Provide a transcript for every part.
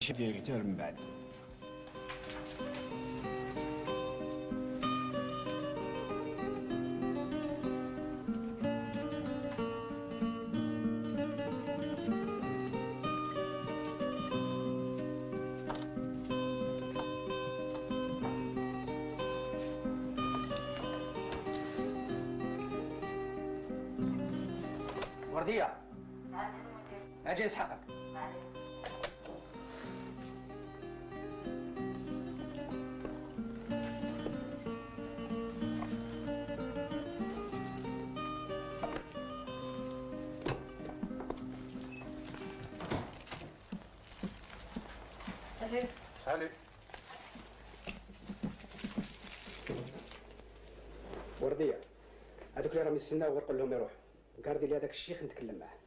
ديريكتور من بعد. وردية اجي اسحقك. سالي. سالي. وردية هذوك اللي راهم يستناو قول لهم يروحوا. قاردي لي هذاك الشيخ نتكلم معاه.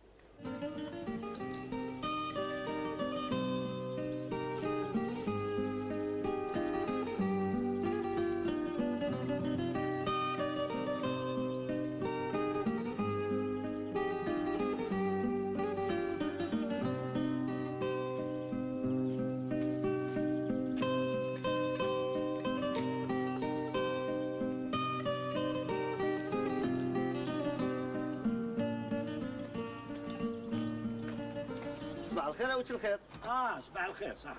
صباح الخير وش الخير؟ صباح الخير صح.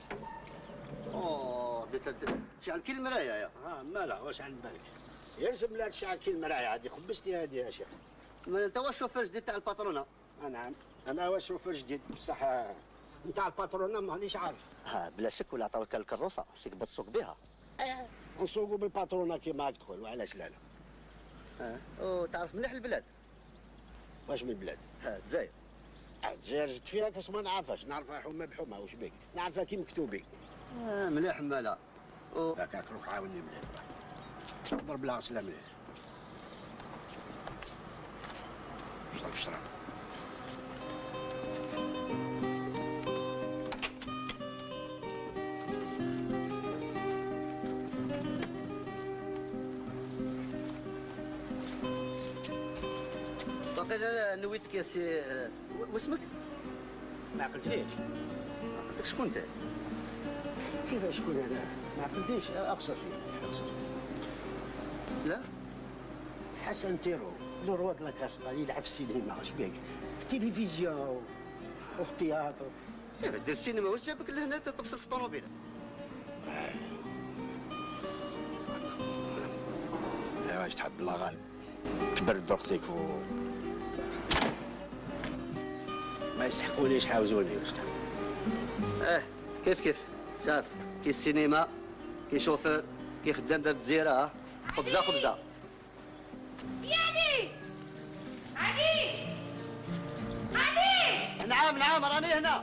بديت تشعل كل المرايا يا. مالا واش عن بالك؟ يلزم لا تشعل كل المرايا عادي خبزتي هذه يا شيخ. ما انت هو الشوفير جديد تاع الباترونه؟ نعم انا هو الشوفير جديد بصح نتاع الباترونه مانيش عارف. بلا شك ولا عطاوك الكروسه شيك بتسوق بها. نسوقوا بالباترونه كيما راك تقول وعلاش لا وتعرف مليح البلاد؟ واش من البلاد؟ الجزائر. الجزائر جيت فيها كاش ما نعرفهاش، نعرفها حومه بحومه واش بيك؟ نعرفها كي مكتوبين. مليح مالا. هكاك روح عاوني مليح. ضرب لها غسله مليح. اشرب. باقي نويتك يا سي واسمك؟ ما عقلتنيش. عقلتك شكون انت؟ كيفاش شكون انا؟ ما عقلتنيش اقصر فيه لا حسن تيرو لو روا د لاكاسبا يلعب في السينما واش بيك؟ في التلفزيون وفي التياتر. دير السينما واش جابك لهنا تبصر في الطوموبيله؟ واش تحب الاغاني؟ كبر درختك ما يسحقونيش حاوزوني واش تحب؟ كيف شاف كي السينما كي شوفير كي خدام باب الجزيره خبزه. يا علي. نعم راني هنا.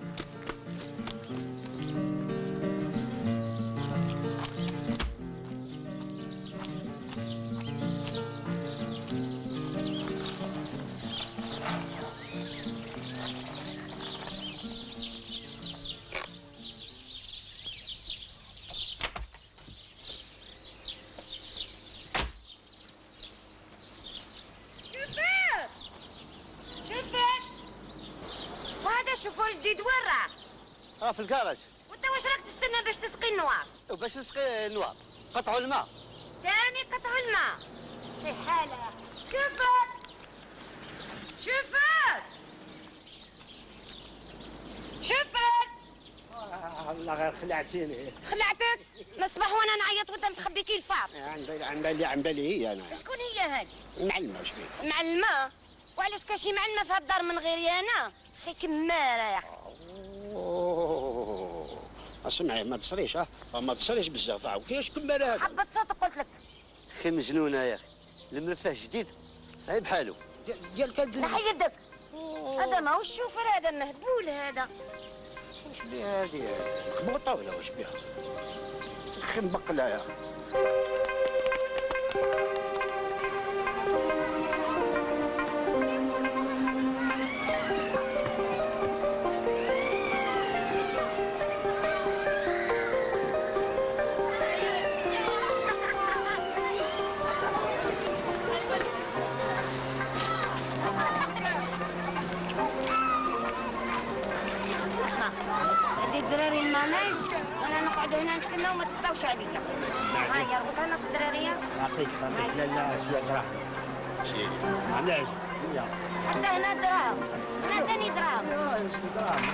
شوفوا جديد وين راه؟ في الكراج. وانت واش راك تستنى باش تسقي النوار؟ باش نسقي النوار قطعوا الماء. تاني قطعوا الماء. في حالة. شوفت. الله غير خلعتيني. خلعتك؟ من الصباح وانا نعيط وانت متخبي كي الفار. عن بالي هي انا. شكون هي هذه؟ المعلمه واش بيك؟ معلمه؟ وعلاش كاين شي معلمه في هالدار من غيري انا؟ خي كماره يا اخي. اسمعي ما تصريش ما تصريش بزاف كيفاش كماره هذا؟ حبت صوتك قلت لك. اخي مجنونه يا اخي المرفاه جديد صعيب حاله. ديال كد نحي يدك. هذا ماهوش الشوفر هذا مهبول هذا. واش بيها هذه؟ مخبوطه ولا واش بيها؟ اخي مبقله يا اخي. الدراري المناج وانا نقعد هنا نستنى وما تبداوش عليا. هيا ربط انا في الدراريه. نعطيك لا لا شويه دراهم. شي معليش يا حتى هنا دراهم، هنا ثاني دراهم. لا شي دراهم.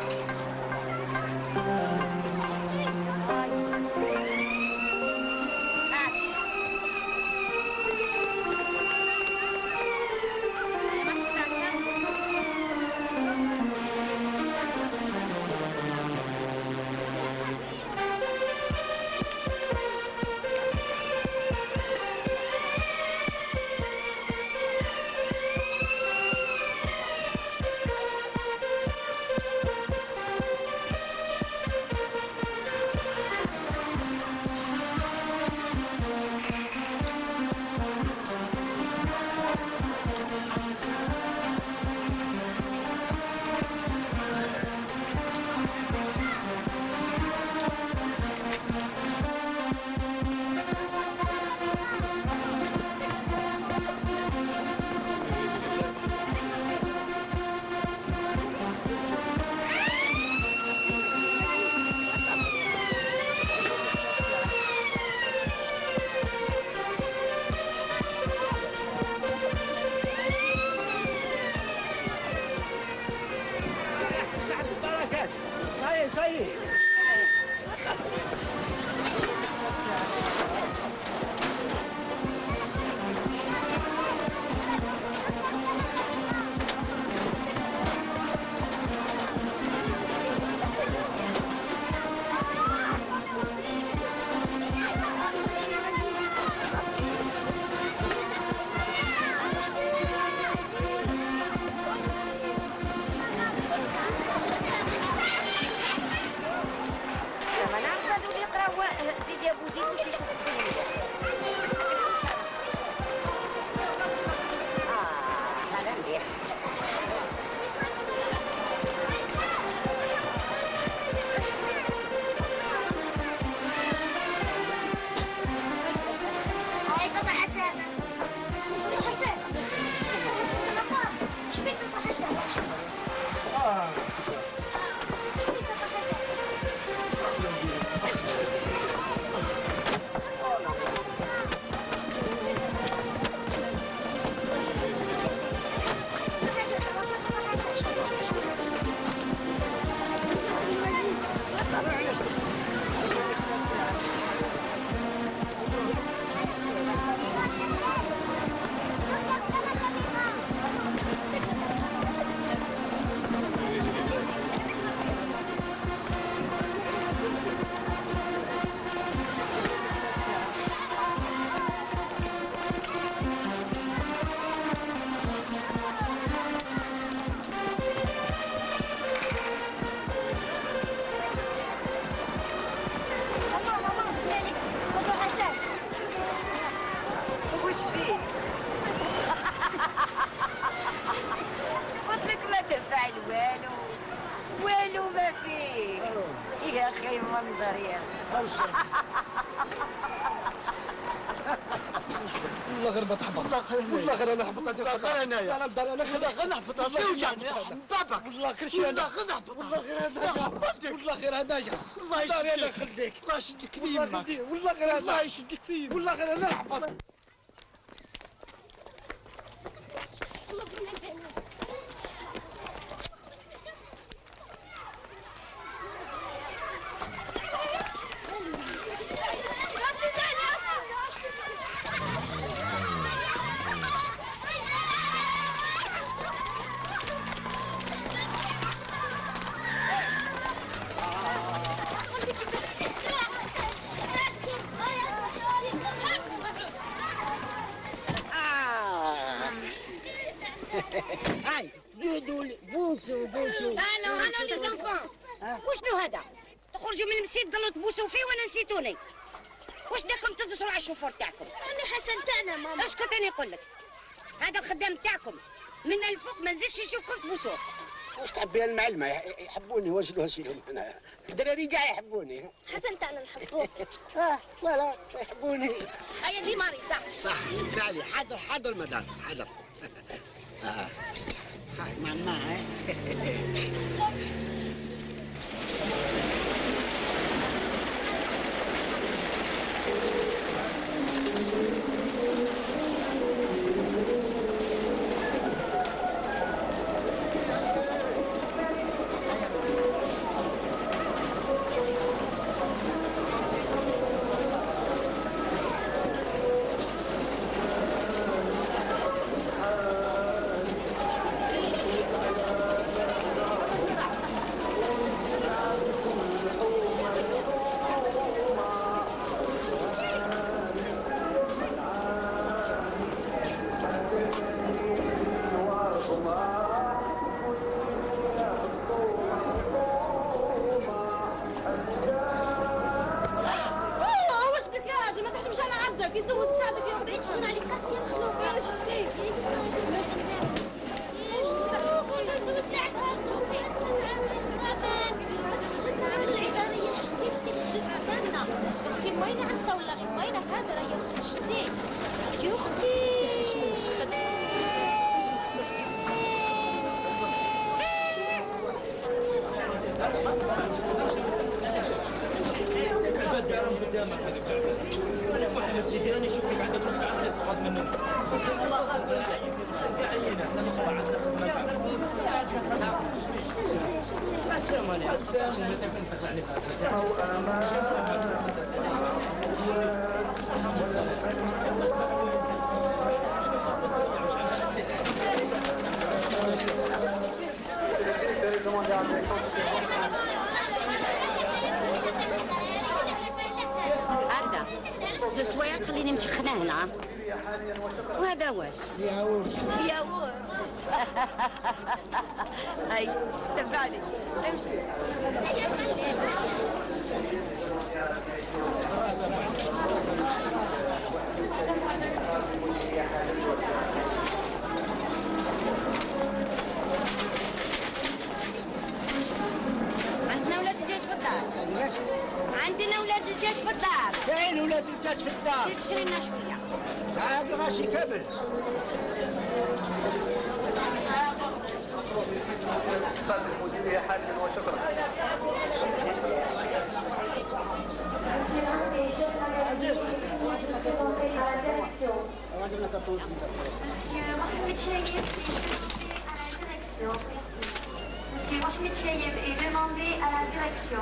صحيح زيد يا ابو زيد وش يشوف الدنيا. هذا مليح. هاي طبع حسن. حسن. ايش بيك طبع حسن؟ والو ما فيه يا اخي منظر يا والله غير ما تحبط والله غير انا حبطت غير انايا غير نحبط سوجعني بابك والله كل شيء والله غير نحبط والله غير انايا والله غير انايا الله يشدك الله يشدك فيه والله غير الله يشدك فيه والله غير انا نحبط هاي جودوا بوسوا انا لي زانفون وشنو هذا؟ تخرجوا من المسجد ضلوا تبوسوا فيه وانا نسيتوني. واش داكم تدسروا على الشوفور تاعكم؟ عمي حسن تاعنا ماما. اسكت انا نقول لك. هذا الخدام تاعكم من الفوق ما نزيدش نشوفكم تبوسوه. واش تعبي المعلمه يحبوني واش لهم انا الدراري كاع يحبوني. حسن تاعنا نحبوك. فوالا يحبوني. هيا دي ماري صح فعلي حاضر مدام حاضر. ماما اختي يا اختي قدامك انا محمد سيدي راني نشوف فيك عندك نص ساعه تسقط منهم والله صدق كاعيين احنا نص ساعه عندنا خدمه السلام هذا زوج سوايع تخليني مشخنه هنا وهذا واش ياور هاي تبعني امشي عندنا ولاد الدجاج في الدار عندنا ولاد الدجاج في الدار كاين ولاد الدجاج في الدار زيد شري لنا شويه عاد الغاشي كامل Monsieur Mohamed Chayeb est demandé à la direction.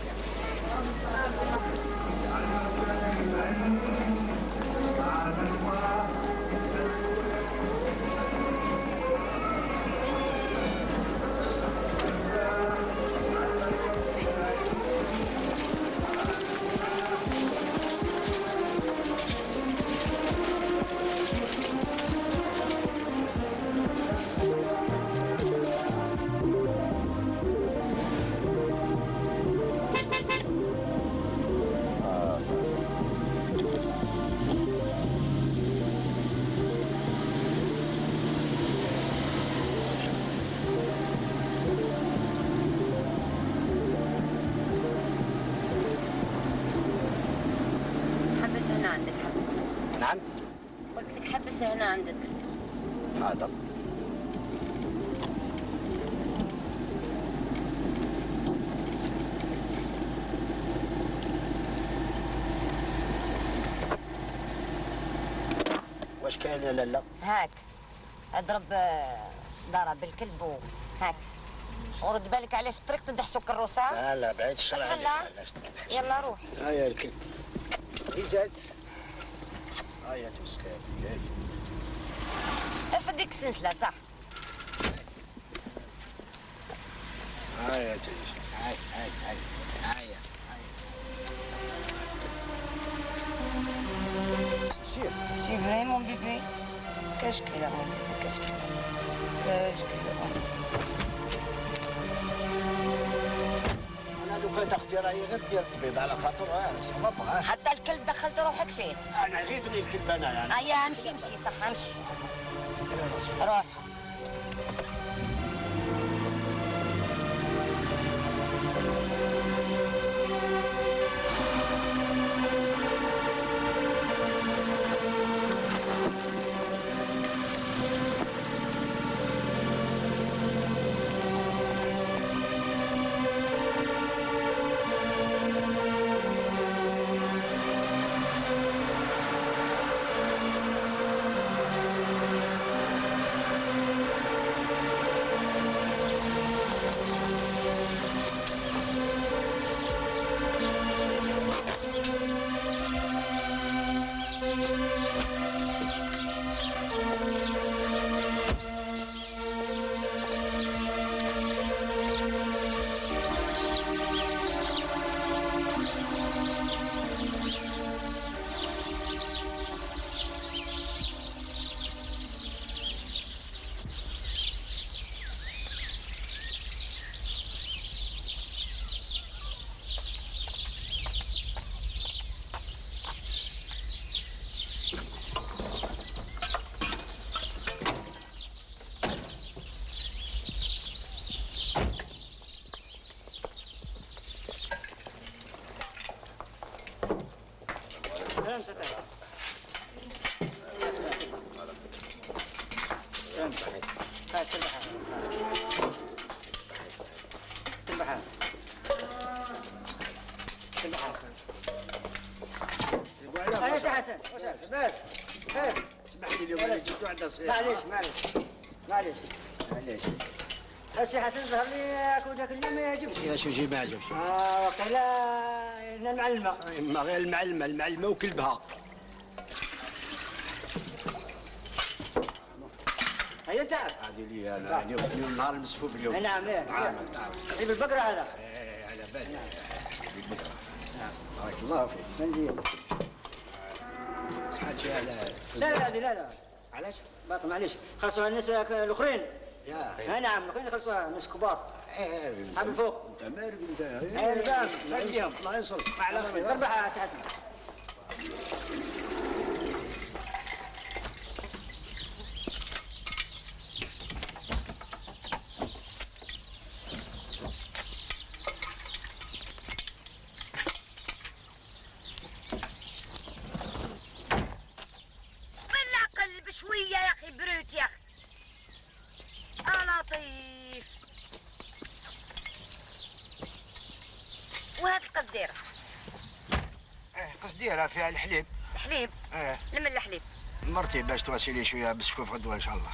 حبس هنا عندك حبس نعم قلت لك حبس هنا عندك حاضر واش كاين يا لالا؟ هاك اضرب ضرب بالكلب هاك ورد بالك عليه في الطريق تدحسوا كروسه لا لا بعيد الشر عليك تهلا. علاش تنحس يلا روح هيا الكلب إيه زاد هيا تمسكين ارفد ديك السلسله صح هيا تجي هيا C'est vrai mon bébé? Qu'est-ce qu'il a mon bébé? Qu'est-ce qu'il a? انا لو كان تاخذي رايي غير ديال الطبيب على خاطر ما بغاش حتى الكلب دخلت روحك فيه. انا غيظني الكلب انا يعني هيا امشي صح امشي. روح. حسن بس اسمح لي اليوم انا زدتو عندها صغير. معليش السي حسن ظهر لي هاك ذاك اليوم ما يعجبش. يا شو جي ما عجبش؟ وقيلا المعلمه. ما غير المعلمه وكلبها. هيا تعب. هذه لي انا اليوم نهار المسفوف اليوم. نعم عامك تعرف. حبيب البقره هذا. على بالي حبيب البقره. بارك الله فيك. منزيل. شحال شي على. لا علاش؟ باطل معليش خلصوها الناس الاخرين. يا نعم الاخرين يخلصوها الناس كبار. ايه من فوق. انت مالك انت. الله يصلح على خير. تربح يا سي حسن. شوية يا أخي بروت يا أخي. لطيف. وهاد القصديرة. قصديرة فيها الحليب. الحليب؟ لمن الحليب؟ مرتي باش تواسي لي شوية مسفوف غدوة إن شاء الله.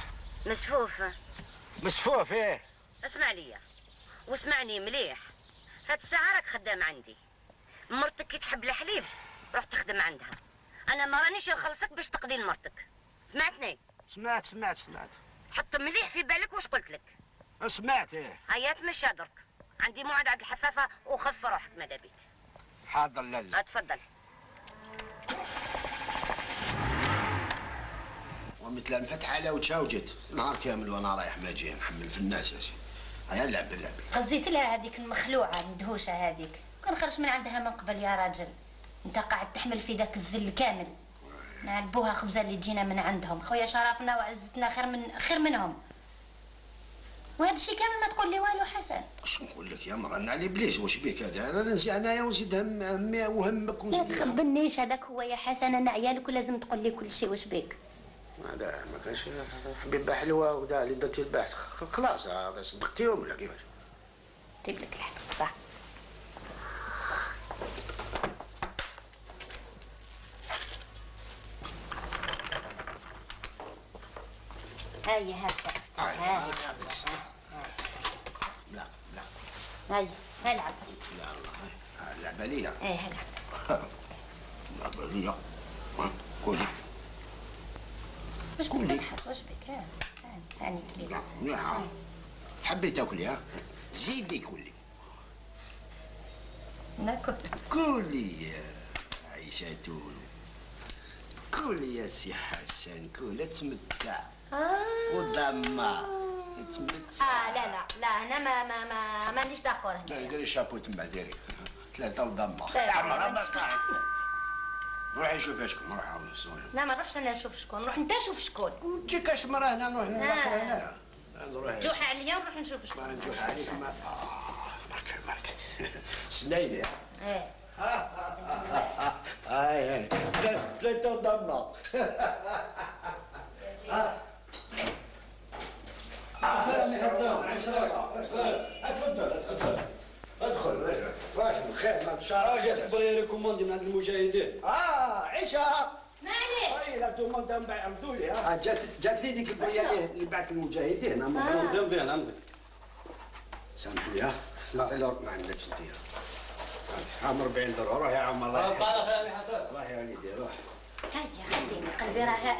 مسفوف إيه. اسمع ليا واسمعني مليح. هاد الساعة راك خدام عندي. مرتك كي تحب الحليب روح تخدم عندها. أنا ما رانيش نخلصك باش تقضي لمرتك. سمعتني؟ سمعت. حط مليح في بالك واش قلت لك. سمعت ايه. هيا تمشى درك. عندي موعد عند الحفافة وخف روحك ماذا بيك. حاضر لالا. تفضل. ومثل انفتح على وتشاوجت نهار كامل وانا رايح ما جاي نحمل في الناس يا سيدي. هيا اللعب. قصيت لها هذيك المخلوعة المدهوشة هذيك. كان خرج من عندها من قبل يا راجل. انت قاعد تحمل في ذاك الذل كامل. نعلبوها خبزة اللي تجينا من عندهم. خويا شرفنا وعزتنا خير منهم. وهذا الشيء كامل ما تقول لي والو حسن. شو نقول لك يا مرة انا علي بليش واش بيك هذا؟ انا نسي انايا ونزيد همي وهمك ونزيد. ما تخبنيش هذاك هو يا حسن. انا عيالك ولازم تقول لي كل شيء واش بيك. لا ما كانش حبيبه حلوه ودا اللي درتي البحث خلاص صدقتيهم ولا كيفاش؟ جيب لك الحلوى صح. هاي هاك هاي لا هاي العب. لا الله اللعبه ليا. ايه العب. اللعبه ليا. قولي واش بك تضحك واش بك؟ هاني كليب. نعم تحبي تاكلي ها؟ زيدي كلي. ناكل. كلي يا عيشة كلي يا سي حسن كلي تمتع. وضمة تمتع. لا انا مانيش داكور هنا. ديري الشابو تما ديري 3 وضمة. عمرها ما صارت. روحي شوفي شكون روحي عاود نصوري. لا ما نروحش انا نشوف شكون. روح انت شوف شكون. تجيك اش مرة هنا نروح هنا. نروح. جوح عليا ونروح نشوف شكون. ما نجوح عليك ما. مارك سنيني. ايه. هاي 3 وضمة. ادخل واش من خير ما بشارة جات بري ريكوموندي من عند المجاهدين. عيشة ما عليك. اي لا دوموند نبعثوا لي. جاتني ديك البريه اللي بعث المجاهدين. نمضي نمضي. سامحني ها. اسمع ما عندكش انت. عام 40 درهم روح يا عم الله يحفظك. الله يا حسن. روح يا وليدي روح. هيا خليني قلبي راه.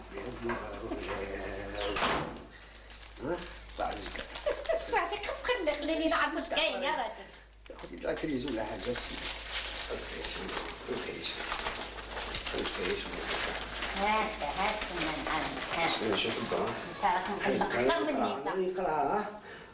ها بعد بعدك خليني نعرف واش كاين يا راجل. خذي لها كريز ولا حاجه. هاك تما نعاود. شوف الدار. تعرف نقلق اكثر مني. نقراها.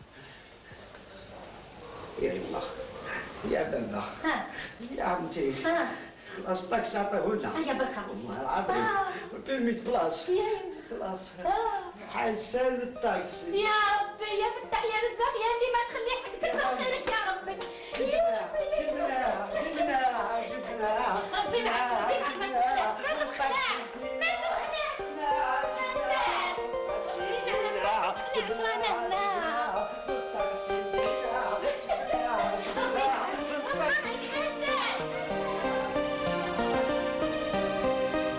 يا يما يا بابا يا عمتي خلاص طاكسي عطيهولنا. هيا بركة والله العظيم والبيرميت بلاص خلاص حسن الطاكسي. يا ربي يا فتح يا رزاق يا اللي ما تخلي حق تكثر خيرك يا ربي. يا ربي جبناها ربي معك ما تخلعش ما تخلعش رانا هنا. راسك حسن.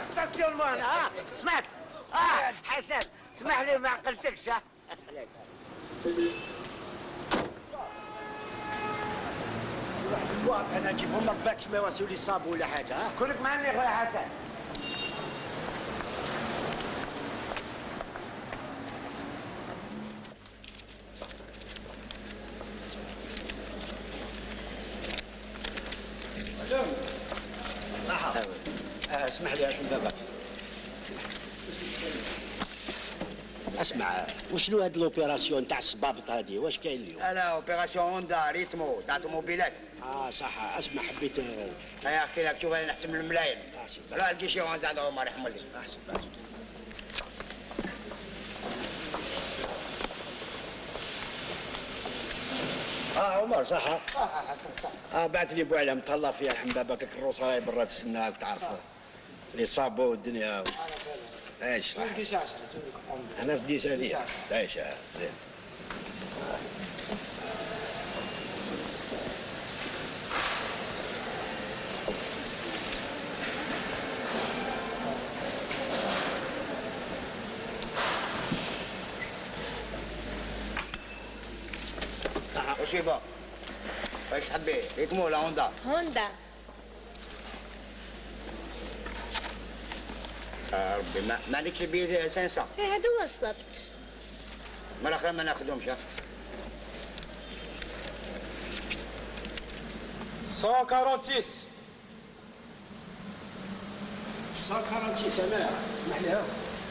ستاسيون هنا ها سمعت حسن اسمح لي ما عقلتكش ها واضح انا نجيبهم لك باكش ما يواسيو لي صابو ولا حاجه ها كونك معني خويا حسن صح اسمح لي اشوف باباك اسمع وشنو هاد لوبيراسيون تاع الصبابط هادي واش كاين اليوم؟ لا اوبيراسيون هوندا ريتمو تاع طوموبيلات. صح اسمع حبيت يا اختي لك شوف انا نحسب الملايين. لا الكيشي هوندا عند عمر يحمل لي. عمر صح حسن صح. بعث لي بوعلم تهلا فيها الحمد باباك الكروس راهي برا تسناك تعرف لي صابو والدنيا عايش انا في ديس هذه عايش زين وش يبا؟ ايش تحبي؟ ريتمو ولا هوندا؟ هوندا. ربي ما عندكش بيه 500. هذا وصلت. مرة أخرى ما ناخذهمش. 146. 146 انا اسمح لي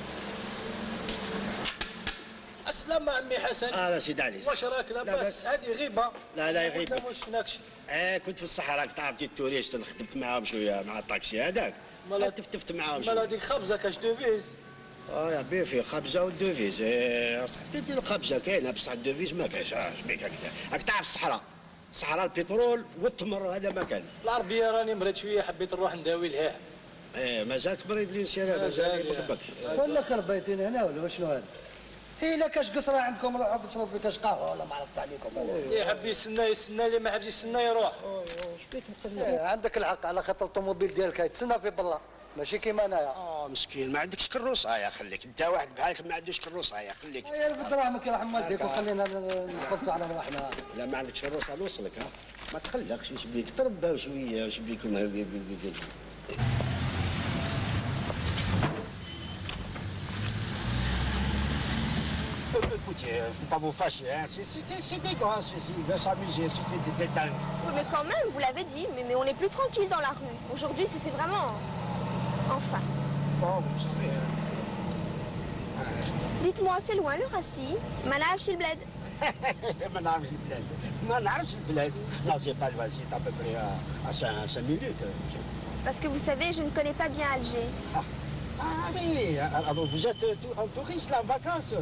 اسلم عمي حسن. لا سيدي علي واش راك لاباس؟ هذه غيبه. لا غيبه. ما شفناكش. كنت في الصحراء تعرف التوريست خدمت معاهم شويه مع الطاكسي هذاك. تفتفت معاهم شويه. مال هذيك خبزه كاش دوفيز. يا بيه فيه خبزه والدوفيز. حبيت نديرو خبزه كاينه بصح الدوفيز ما كاينش. اش بيك هكذا؟ راك تعرف الصحراء البترول والتمر هذا ما كان. العربيه راني مريض شويه حبيت نروح نداوي لها. مازالك مريض لي سير مازال يبقبك. ولا خربيتين هنا ولا شنو هذا؟ لا كاش قصره عندكم روحوا قصروا في كاش قهوه ولا ما عرفت عليكم. يحب يستنى اللي ما حب يستنى يروح. شبيك مقلق؟ عندك الحق على خاطر الطوموبيل ديالك يتسنى في بالله ماشي كيما انايا. مسكين ما عندكش كروسه يا خليك انت واحد بحالك ما عندوش كروسه يا خليك. يا بدراهمك يرحم والديك وخلينا نخلصوا على رواحنا. لا ما عندكش كروسه نوصلك ما تقلقش واش بيك تربى شويه واش بيك. Écoutez, faut pas vous fâcher, hein. C'est des gosses ici, ils veulent s'amuser, c'est des dingues. Oui, mais quand même, vous l'avez dit, mais on est plus tranquille dans la rue. Aujourd'hui, c'est vraiment... Enfin. Bon, vous savez... Dites-moi, c'est loin le Rassi? ما نعرفش البلاد. ما نعرفش البلاد. ما نعرفش البلاد. Non, c'est pas loin, c'est à peu près à 5 minutes. Parce que vous savez, je ne connais pas bien Alger. Ah oui, alors vous êtes un touriste là en vacances.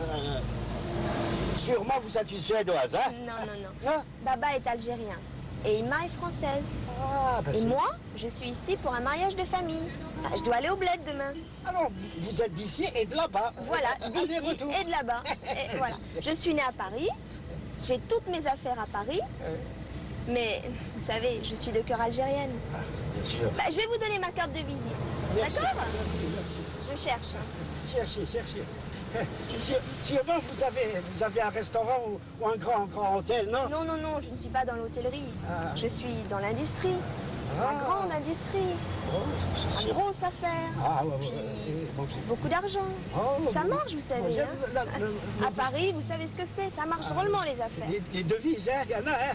Sûrement vous êtes une Suédoise, hein? Non. Baba est algérien et Ima est française. Et moi, je suis ici pour un mariage de famille. Je dois aller au bled demain. Alors, vous êtes d'ici et de là-bas. Voilà, d'ici et de là-bas. Et voilà. Je suis née à Paris. J'ai toutes mes affaires à Paris. Mais, vous savez, je suis de cœur algérienne. Bien sûr. Je vais vous donner ma carte de visite. D'accord? Merci. Je cherche. Cherchez. Sûrement vous avez un restaurant ou un grand hôtel, non? Non, je ne suis pas dans l'hôtellerie. Je suis dans l'industrie. La grande industrie. Une grosse affaire. Beaucoup d'argent. Ça marche, vous savez. À Paris, vous savez ce que c'est. Ça marche drôlement, les affaires. Les devises, hein, Ghana, hein.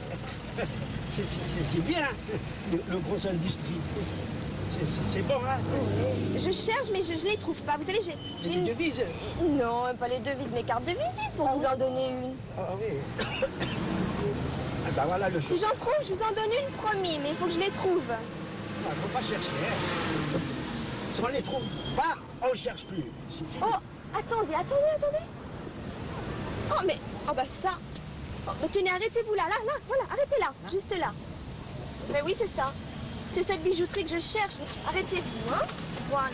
C'est bien, le gros industrie. C'est bon, hein? Je cherche, mais je ne les trouve pas. Vous savez, j'ai une devise? Non, pas les devises, mes cartes de visite pour vous en donner une. Ah oui. Ben voilà le... Si j'en trouve, je vous en donne une, promis, mais il faut que je les trouve. Il ne faut pas chercher, hein. Si on ne les trouve pas, on ne cherche plus. Oh, attendez. Oh, bah ça. Oh, mais tenez, arrêtez-vous là, voilà, arrêtez là, juste là. Mais oui, c'est ça. C'est cette bijouterie que je cherche. Arrêtez-vous, hein. Voilà.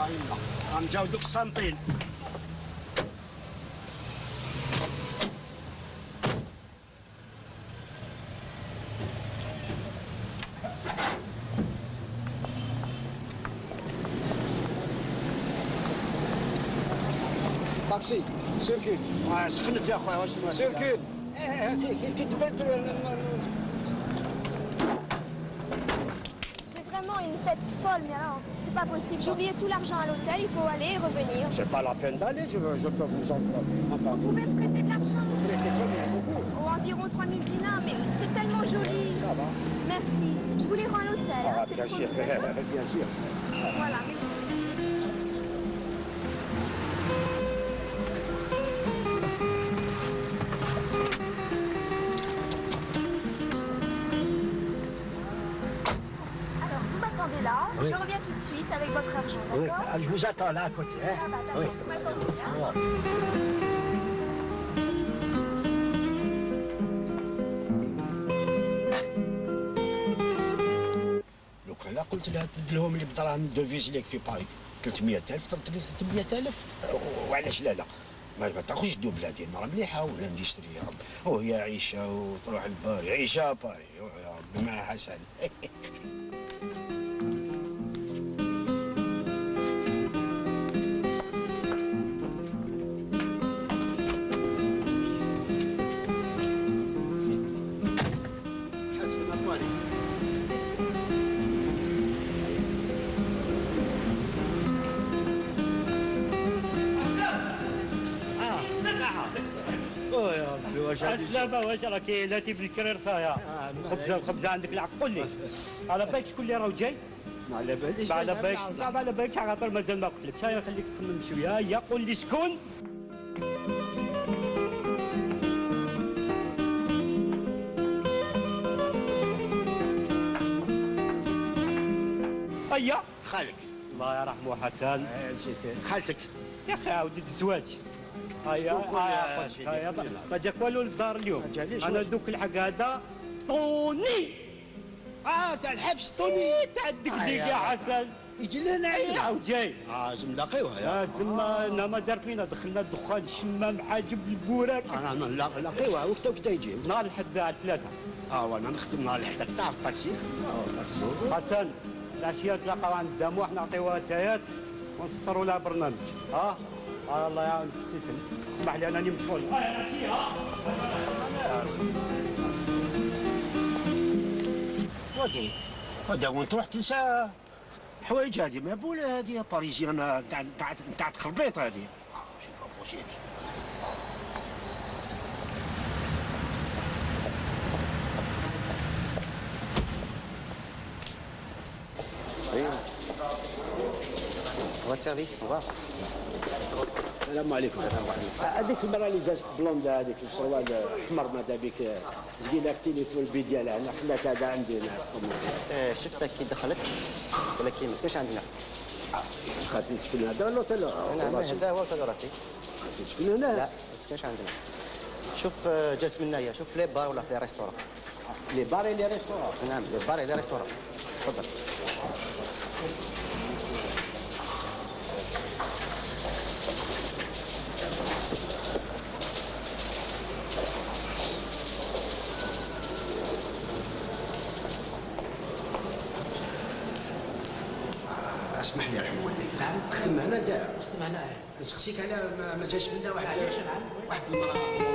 يلا غنجاو دوك السنتين. طاكسي سيركل. سخنت يا خويا، واش سيركل. كي تبدل. J'ai vraiment une tête folle, mais alors c'est pas possible. J'ai oublié tout l'argent à l'hôtel, il faut aller et revenir. C'est pas la peine d'aller, je peux vous en prendre. Enfin, Vous pouvez me prêter de l'argent? prêtez combien? Beaucoup? Oh, environ 3000 dinars, mais c'est tellement joli. Ça va. Merci. Je vous les rends à l'hôtel. Ah, c'est bien trop sûr, mignon. bien sûr. Voilà. Alors, vous m'attendez là. Oui. Je reviens tout de suite avec votre argent, Oui, d'accord? je vous attends là à côté. Hein? Ah bah d'accord, Oui. vous m'attendez là. Ah. لو كان لا قلت لها تبدل لهم اللي بدراهم دوفيز ليك في باري 300,000 ترد لي 300,000 وعلاش لا ما تاخذش دوبل. هذه المراه مليحه ولا اندستريه وهي عيشه وتروح لباري عيشه باري يا ربي معها حسن. السلامة واش راه كايناتي في الكرير صايا الخبزة عندك العق قول لي على بالك شكون اللي راه جاي؟ ما على باليش. ما على بالك ما على بالك خاطر مازال ما قلتلكش. هيا خليك تخمم شوية. هيا قول لي شكون؟ هيا خالك الله يرحمه حسن. نسيت خالتك يا اخي عاودت الزواج. هيا هيا ما جاك والو للدار اليوم. انا دوك الحق هذا طوني. تاع الحبس طوني تاع الدقديق يا حسن. يجي لهنا عندنا. عاود جاي. لازم نلاقيوها يا. لازم انا ما دار فينا دخلنا الدخان الشمام حاجب البوراك. انا نلاقيوها وقتا يجي. نهار الحد على 3. وانا نخدم نهار الحد تعرف الطاكسي. حسن العشيه تلاقاو عند الدموح نعطيوها تايات ونسطروا لها برنامج. الله يعاونك سيسن. اسمح لي انني مشغول. هذا وين تروح تنسى حوايج هذه مابوله هذه باريزيان تاع تخربيط هذه. سيرفيس السلام عليكم. هذيك المراه اللي جالسه بلوندا هذيك الشروال احمر ماذا بك زقيله في التليفون البي ديالها انا خلات هذا عندي هنا. شفتها كي دخلت ولكن ما سكنش عندنا. خاطر تسكن هذا ولا تلا؟ نعم هذا هو تلا راسي. خاطر تسكن هنا؟ لا ما تسكنش عندنا. شوف جات من هنايا شوف لي بار ولا في لي ريستورون. لي بار لي ريستورون؟ نعم لي بار لي ريستورون. تفضل. اسمح لي رحم والديك تخدم هنا انت؟ نخدم هنا. نسقسيك على ما جاش منا واحد المراه.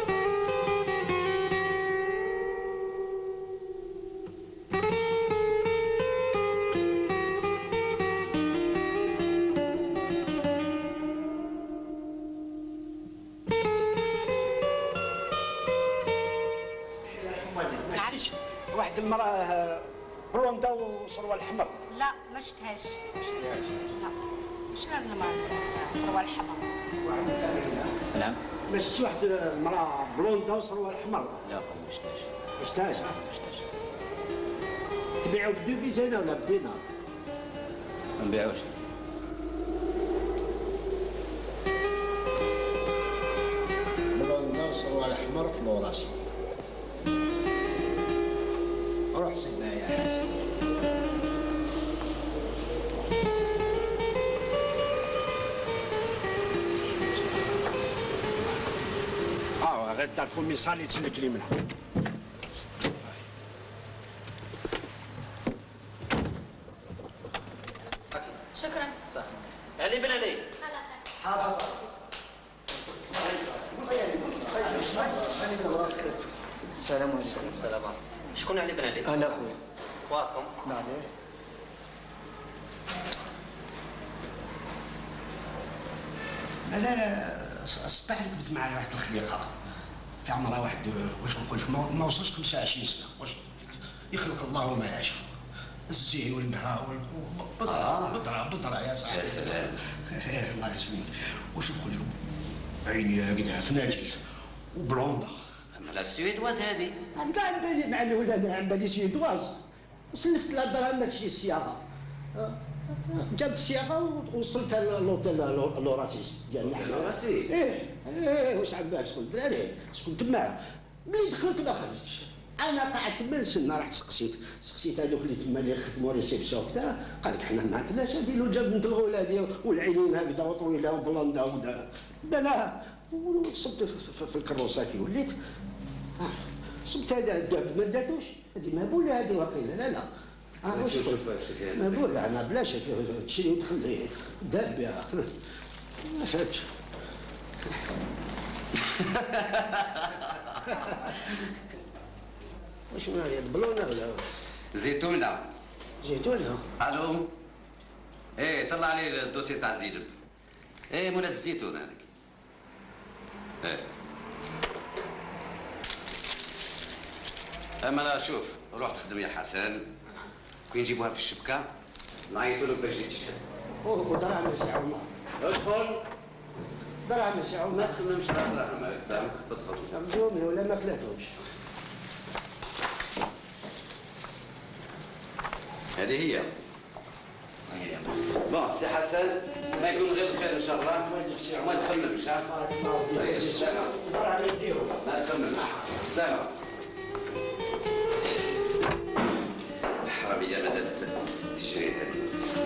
ما شفتيش واحد المراه بلوندا وصروال احمر؟ لا ما شفتهاش. ما شفتيهاش؟ لا شنو المرأة صروال حمر؟ نعم. ما شفتش واحد المرأة بلوندا وصروال احمر؟ لا ما شفتهاش. ما شفتهاش؟ ما شفتهاش. تبيعوا بالدوفيز هنا ولا بدينار؟ ما نبيعوش. بلوندا وصروال احمر فلوراسي. روح سيدنا يا حسن. دار كوميسار اللي تسلك لي منها. شكرا. صح. علي بن علي. حاضر. السلام عليكم. السلام عليكم. شكون علي بن علي؟ انا خويا. خواتكم؟ معليش. انا الصباح ركبت معايا واحد الخليقه في عمرها واحد واش نقول لك ما وصلش 25 سنه، واش يخلق الله ما يشاء. الزين والبهاء والبضره يا صاحبي. يا سلام. الله يسلمك. واش نقول لك عيني هكذا فناجل وبلوندا. لا السويدواز هذه. انا كاع عن بالي مع الاولاد عن بالي سويدواز وسلفت لها الدراهم ماشي الصياغه. جابت الصياغه ووصلتها للوطيل لوراسيس ديالنا. لوراسيس؟ ايه واش عم بالك شكون الدراري شكون تما. ملي دخلت ما خرجتش، انا قعدت تما نسنى. رحت سقسيت هذوك اللي تما اللي خدموا ريسيبسيون وكذا، قال لك حنا ما عندناش هذه لو جاب بنت الغولادي والعينين هكذا وطويله وبلوندا ودا. لا وصبت في الكروسه كي وليت صبت هذا الداب ما داتوش. هذه مهبوله هذه واقيلا. لا واش مهبوله انا بلاش تشري وتخلي داب يا ما فاتش. واش هي البلونه ولا زيتونه؟ زيتونه. الو. ايه طلع لي الدوسي تاع الزيتون. ايه مولات الزيتون هذيك. ايه اما لا شوف روح تخدم يا حسن، كي نجيبوها في الشبكه نعيطوا لك باش يجي تشد. ودراهم يا عمر. ادخل. دراهم يا عمر. ما تخممش على الدراهم هذيك، دراهم تدخل. مجومي ولا ما كلاتهمش. هذه هي. بون سي حسن ما يكون غير الخير ان شاء الله وما تخممش. ها السلامة. ما تخممش. السلامة. الحرامية مازالت تجري هذه.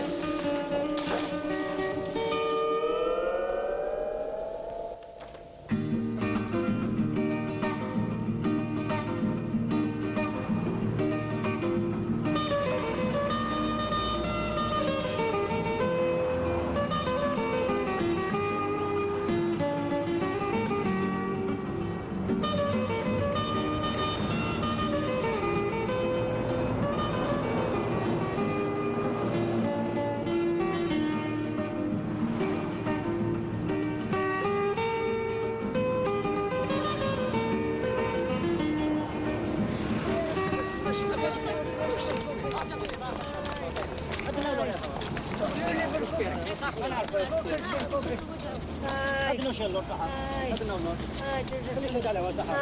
هذا نوش اللور صح. هذا نور. خليك انت على صح.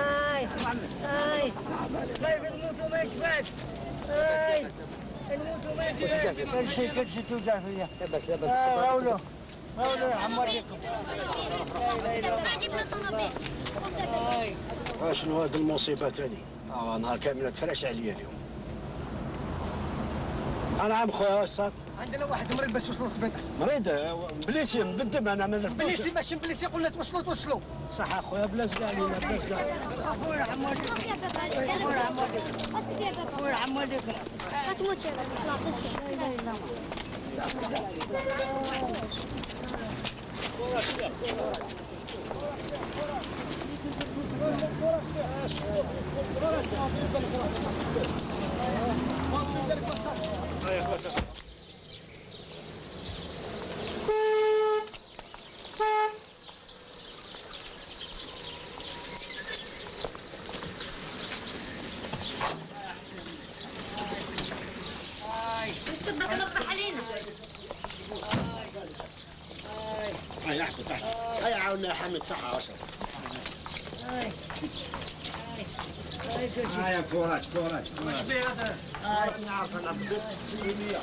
طيب الموت وما يشبعش. الموت وما يشبعش. كل شيء توجع فيا. بس راولو يا عم وريكم. شنو هذه المصيبه ثاني؟ نهار كامل تفرش عليا اليوم. انا عم خويا واش صار؟ عندنا واحد مريض باش يوصلوا للسبيطار. مريض بليسي مبدم انا ما نفهمش. بليسي ماشي بليسي قلنا توصلوا. صح اخويا بلاش كاع علينا بلاش كاع. اخويا عم وريكم. اخويا عم وريكم. تموت يا يستبرك نطرح علينا. هيا احكي تحت. هيا عاونا يا حميد صحة عشرة. هيا كوراج. واش بيه هذا؟ نعرف انا بديت التلميذية.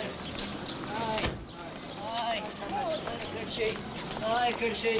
كل شيء.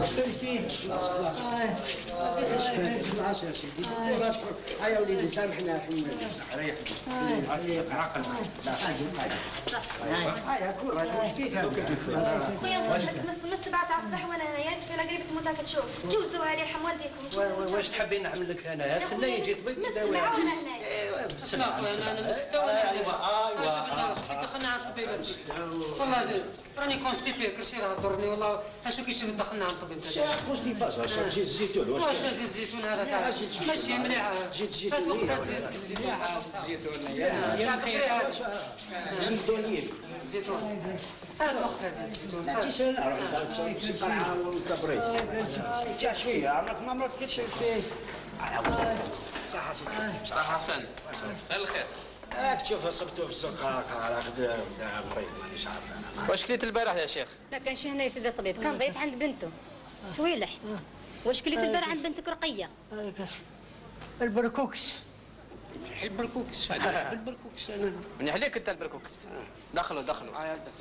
خلاص يا سيدي هيا وليدي سامحنا يا حمد ريح عقل لا هيا كورة واش فيك خويا نفوتك من 7 تاع الصباح وانا هنايا في قريبة موتاك تشوف جوزوها لي رحم والديكم واش تحبين نعمل لك انا السنه يجي طبيب مسمع وانا هنايا ايوا بالسمع انا مستوى ايوا شوف دخلنا على الطبيب اسيدي والله زين راني كونستيبي كل شيء راه ضرني والله شوف كيفاش دخلنا على الطبيب كونستيباج زيت الزيتون واش زيت الزيتون هذا تاع ماشي مليحه زيت الزيتون زيت الزيتون يا خير الدونيين الزيتون هذا وقتها زيت الزيتون تيش انا قرعه وتبريد جا شويه عمرك ما مرت كل شيء فيه صح سيدي صح حسن الخير راك تشوف صبتو في السوق على خدام تاع مريض مانيش عارف انا واش كليت البارح يا شيخ؟ ما كانش هنا يا سيدي الطبيب كان ضيف عند بنته سويلح واش كليت البارح عند بنتك رقيه البركوكس البركوكس البركوكس انا منيح عليك انت البركوكس دخلوا دخلوا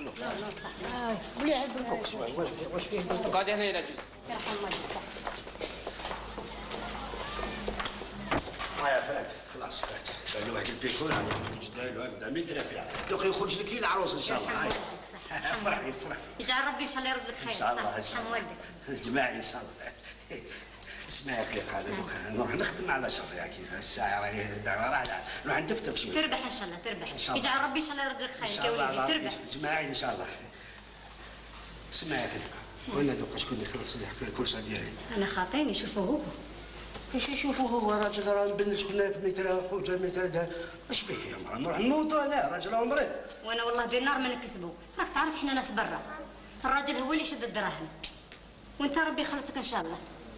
مليح البركوكس واش فيه قاعد هنا يا جوز يرحم والديك يا فات خلاص فات قال واحد البيكون جدال هكذا ما يدري فيها دوك يخرج لك العروس ان شاء الله فرحي يجعل ربي ان شاء الله يرد لك خير صح رحم والديك جماعي ان شاء الله اسمع يا اخي قال دوك نروح نخدم على شر يا كيف الساعه راهي راح نروح نتفتف شويه تربح ان شاء الله تربح يجعل ربي ان شاء الله يرد لك خير يا وليدي تربح جماعي ان شاء الله اسمع يا اخي وانا دوك شكون اللي خلص لي الكرسه ديالي انا خاطيني شوفوا هو ايش يشوفوا هو راجل راه نبنت بنات متر خوجه متر دار اش بك يا مرا نروح نوضوا انا راجل مريض وانا والله دينار ما نكسبوا راك تعرف احنا ناس برا الراجل هو اللي يشد الدراهم وانت ربي يخلصك ان شاء الله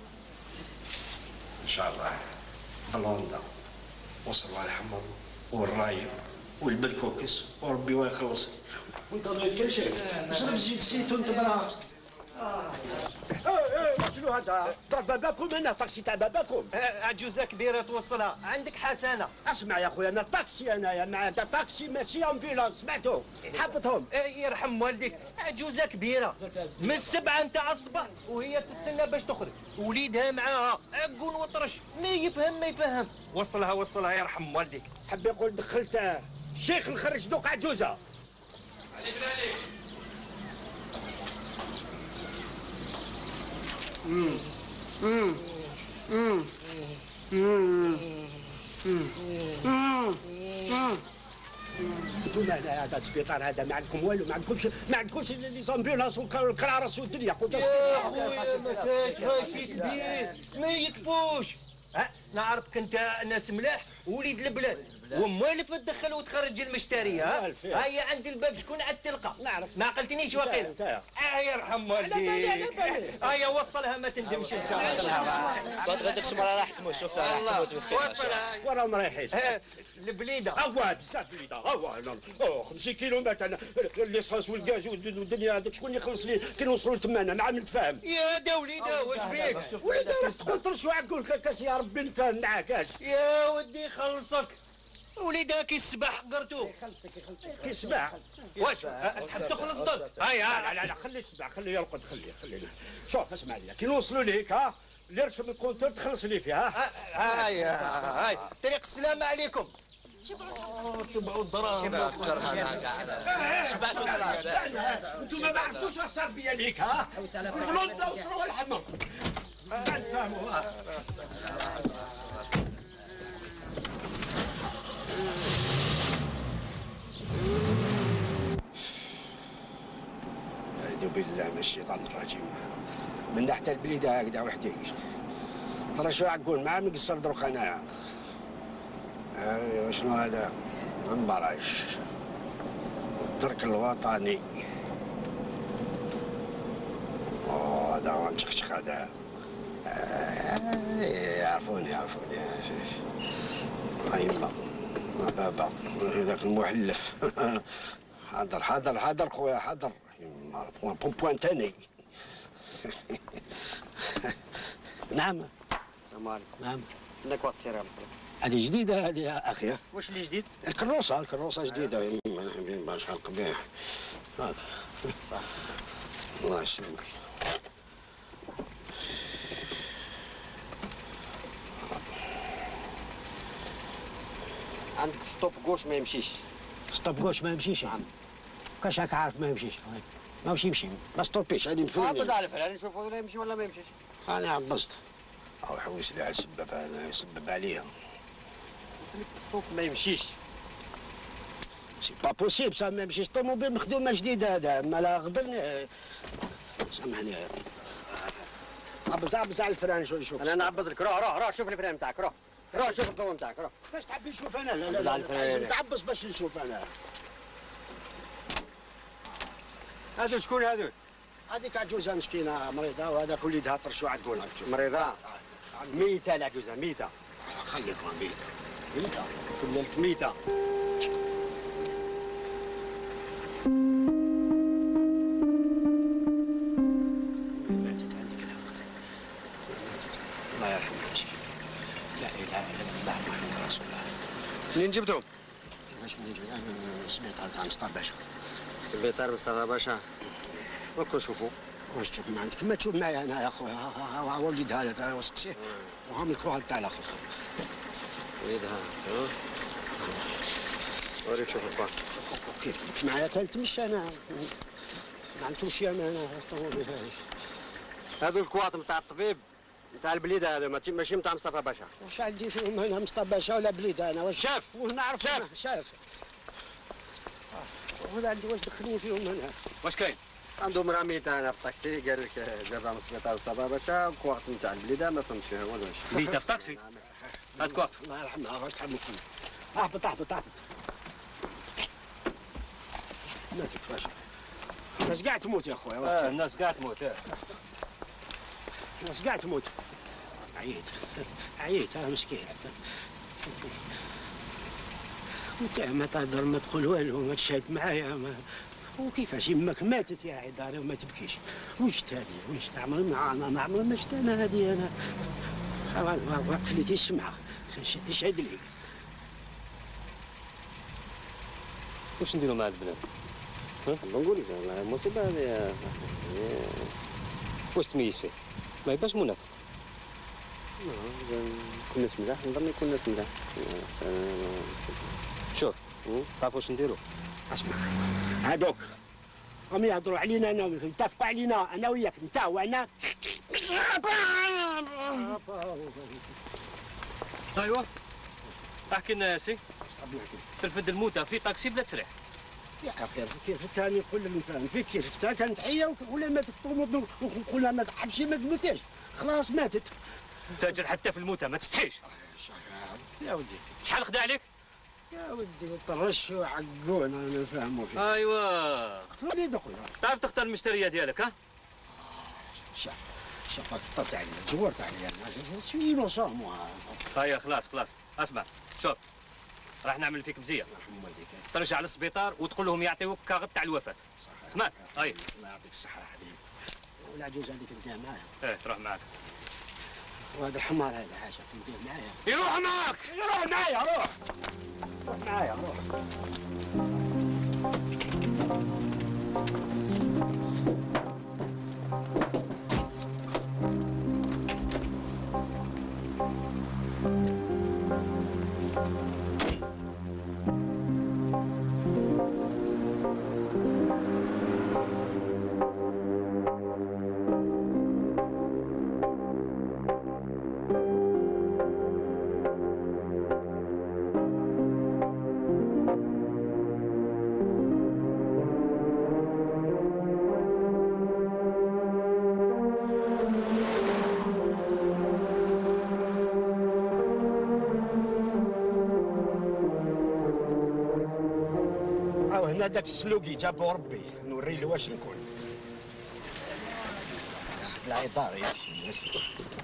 ان شاء الله بلوندا وصلوا الحمر والرايب والبركوكس وربي ويخلص وانت بغيت كل شيء شرب زيت الزيتون تبرا شنو هذا؟ ضرب باباكم هنا طاكسي تاع باباكم عجوزه كبيره توصلها عندك حسنه اسمع يا خويا انا طاكسي انايا مع هذا طاكسي ماشي امبيلانس سمعتوا حبطهم يرحم والديك عجوزه كبيره من 7 نتاع الصباح وهي تستنى باش تخرج وليدها معاها عقون وطرش ما يفهم وصلها يرحم والديك حب يقول دخلت شيخ نخرج دوك عجوزه علي بن علي انتم هذا السبيطار هذا ما عندكم والو ما عندكمش لي زامبيولانس والكرارس والدنيا قلت يا خويا ما كاش غاشي كبير ما يكفوش نعرفك انت ناس ملاح وليد البلاد ومالف تدخل وتخرج المشتري هيا عند الباب شكون عاد تلقى نعرف ما عقلتنيش واقيلا يرحم والديك هيا وصلها ما تندمش ان شاء الله صوت غاديك شمرة راح تموت شوف راح تموت مسكين وصلها وراهم رايحين البليده بزاف البليده 50 كيلومتر انا ليسانس والغاز والدنيا هذاك شكون اللي يخلص لي كي نوصلوا لتما انا عام نتفاهم يا دا وليده واش بيك وليده راك تقول ترشوا عقول كاش يا ربي نتفاهم معاك اش يا ودي خلصك وليدها كي السباح قرتو كي السباح واش تحب تخلص ضد لا خلي السباح خليه يرقد خليه شوف اسمع لي كي نوصلوا ليك اللي رسم الكونتور تخلص لي فيه هاي طريق السلام عليكم تبعوا الدراهم شبعتوا انتم ما عرفتوش واش صار بيا ليك البلوندا وصلوا الحمر بعد فهموا أعوذ بالله من الشيطان الرجيم من ناحية البليدة هكذا وحدي ترى شو عقول مع مقصر دروك أنايا شنو هذا منبرش الدرك الوطني هذا هو مشخشخ هذا يعرفوني يما بابا هذاك المحلف حاضر خويا حاضر بوان تاني نعم نعم عندك وقت سير هذه جديدة هذه يا أخي واش اللي جديد؟ الكروسة جديدة ما شحال قبيح الله يسلمك عندك ستوب كوش ما يمشيش. ستوب كوش ما يمشيش؟ نعم. كاش راك عارف ما يمشيش؟ ماهوش يمشي، ما ستوبيش غادي نفهم. عبد على الفلان نشوفوا ولا يمشي ولا ما يمشيش. انا عبصت. او حوس لي على السبب هذا يسبب عليا. ستوب ما يمشيش. سي با بوسيبل سا ما يمشيش. طوموبيل مخدومه جديده هذا، مالا غدرني. سامحني. عبز على الفران شوف. انا نعبز لك. روح شوف الفران نتاعك. روح شوف الضوء نتاعك. روح. باش تحب نشوف انا؟ لا لازم تعبس باش نشوف انا. هذو شكون هذو؟ هذيك عجوزه مسكينه مريضه، وهذاك وليدها طرشوا عقوله. مريضه؟ ميته العجوزه ميته. خليك ميته. قلنا لك ميته. ماتت عندك العقل. ماتت الله يرحمها مسكينه. لا اله الا الله محمد رسول الله. منين جبتهم؟ كيفاش منين جبتهم؟ من السبيطار تاع مصطفى باشا. السبيطار مصطفى باشا. دوك نشوفوا. واش تشوف ما عندك؟ ما تشوف معايا انا يا خويا. وليدها هذا وسطتي وهم الكوال تاع الاخر. وليدها وريك شوف الكوال. كيف جبت معايا كانت تمشي انا ما عندكمش انا الطوموبيل هذيك. هذو الكواط نتاع الطبيب نتاع البليده هذا ماشي نتاع مصطفى باشا. واش عندي فيهم هنا مصطفى باشا ولا بليده انا؟ واش شاف نعرف شاف. ولا عندي واش دخلني فيهم هنا؟ واش كاين؟ عندهم راه ميته انا في الطاكسي قال لك جابها من السبيطار مصطفى باشا وكواط نتاع البليده ما فهمتش فيها والو. ميته في طاكسي؟ هات كواط. الله يرحمها تحمل اهبط. ماتت فاشل. الناس قاعد تموت يا اخويا. الناس قاعد تموت. الناس قاعد تموت. عييت مسكين. انت ما تهدر ما تقول والو ما تشهد معايا وكيفاش يمك ماتت يا عداري وما تبكيش. وشت هذه وشت عمري ما شفت انا هذه انا وقف لي السمعه يشهد لي. واش نديروا مع البنات؟ نقول لك المصيبه هذه واش تميز فيه؟ ما يبقاش منافق. كل ناس ملاح نظن يكون ناس ملاح. شوف تعرف واش نديروا؟ اسمع هذوك هم يهضروا علينا انا وياك، يتفقوا علينا انا وياك انت وانا. ايوا احكي لنا يا سي. ترفد الموتى في طاكسي بلا تسريح. يا اخي كيف الثاني يقول لك نفهم في كيف كانت حيه ولا ماتت الطوموبيل ونقول لها ما تحبش ما تموتش خلاص ماتت. تاجر حتى في الموتى ما تستحيش. يا ودي شحال خدا عليك؟ يا ودي طرش وعقون انا ما نفهمو فيه. ايوا خليني دخل. تعرف تختار المشتريه ديالك ها؟ شوف اخترت عليا جورت عليا شويه نصام. هيا خلاص اسمع شوف راح نعمل فيك مزيه. ترجع للسبيطار وتقول لهم يعطيوك كاغط تاع الوفاه. سمعت؟ هاي الله يعطيك الصحه حبيبي. والعجوز هذيك انت معايا. ايه تروح معك. وهذا الحمار هذا حاشا انت معايا. يروح معك. يروح معايا روح معايا روح. هنا داك السلوكي جابو ربي نوري له واش نكون. العطار يمشي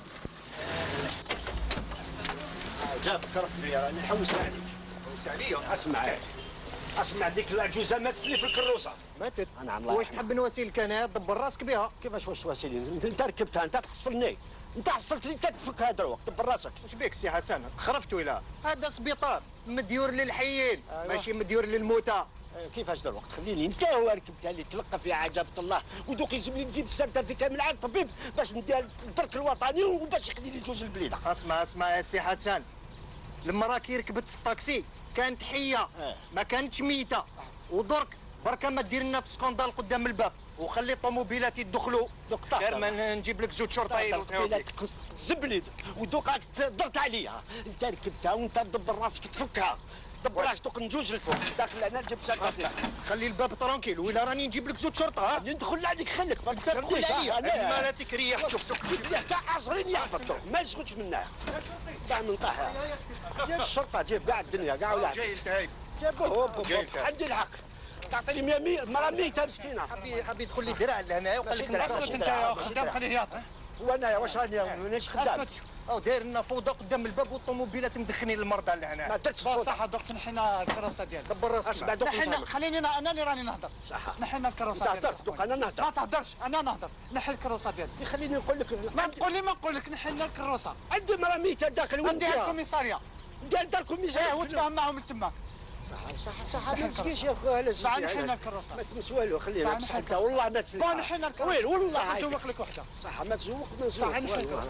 جاب كرت لي راني نحوس عليك. حوس عليا. اسمع ديك العجوزه ماتت لي في الكروسه. ماتت؟ نعم الله واش تحب نواسيلك انا دبر راسك بها؟ كيفاش واش واسيلين؟ انت ركبتها انت تحصلني. انت حصلت لي انت تفك هذا الوقت دبر راسك. واش بيك سي حسن؟ خرفت ولا؟ هذا سبيطار مديور للحيين. أيوة. ماشي مديور للموتى. كيفاش دار الوقت خليني انت هو ركبتها لي تلقى فيها عجبة الله ودوك لازم لي نجيب السرده في كامل عام طبيب باش نديها الدرك الوطني وباش يخلي لي جوج البليده. اسمع يا سي حسن لما راكي ركبت في الطاكسي كانت حيه ما كانتش ميته. ودرك بركه ما دير لنا في سكوندال قدام الباب وخلي الطوموبيلات يدخلوا. غير ما نجيب لك زوج شرطه يلوطيو بك. تزبني ودوك ضغط عليها. انت ركبتها وانت تدبر راسك تفكها. دبر راسك دوك ندوز لفوق. داخل انا جبتها. خلي الباب ترونكيل ولا راني نجيب لك زوج شرطه. ندخل عليك خليك ما تدخلش عليا. مالاتك ريح. شوف تاع عصرين يهبطوا ما يشغلش منها. كاع من طاحها. جاب الشرطه جاب كاع الدنيا كاع ولا جابوه عندي الحق. تعطيني 100 مرة ميتة مسكينة. حبي يدخل لي درع لهنا وقال لك اسكت انت يا خدام خليه ياطي. وانا واش راني مانيش خدام. او داير لنا فوضى قدام الباب والطوموبيلات مدخنين المرضى لهنا. ما درتش فوضى. صح دوك نحينا الكروسه ديالك. دبر راسك. اسمع دوك نحينا خليني انا اللي راني نهضر. صح. نحينا الكروسه ديالك. تهضر دوك انا نهضر. ما تهضرش انا نهضر. نحي الكروسه ديالك. خليني نقول لك. ما تقول لي ما نقول لك نحينا الكروسه. عندي مرة ميتة داخل وين نديها الكوميساريه. دار الكوميساريه. وتفاهم معهم تما. صح ما مسكينش يا خويا. صح نحينا الكروسه. ما تمس والو خلينا بصح انت والله ما تسلك. نحينا الكروسه. وين والله نسوق لك وحده. صح ما تسوق ما نسوق. صح نحي الكروسه.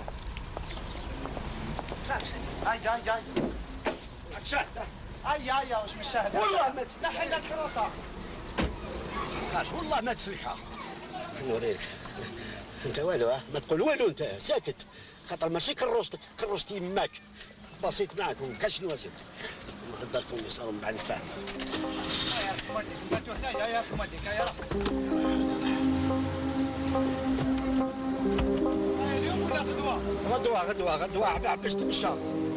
هاي شاهد. هاي واش مش شاهد. والله ما نحينا الكروسه. خاش والله ما تسلكها. نوريك انت والو ما تقول والو انت ساكت خاطر ماشي كروستك كروست يماك بسيط معاك ومابقاش نوازيت نهضر لكم اللي صاروا من بعد نفهم. يا كومانديك يا اليوم ولا غدوه باش تمشى.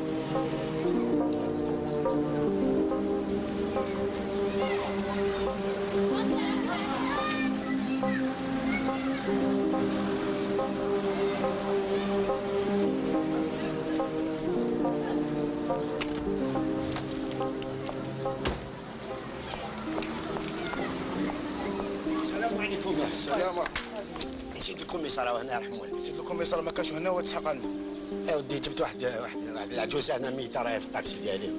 السلام عليكم. السلام عليكم. نسيت الكوميسار هنا يرحم والديك. نسيت الكوميسار ما كانش هنا وتسحق عنده. يا ودي جبت واحد العجوز انا ميته راهي في الطاكسي ديالي.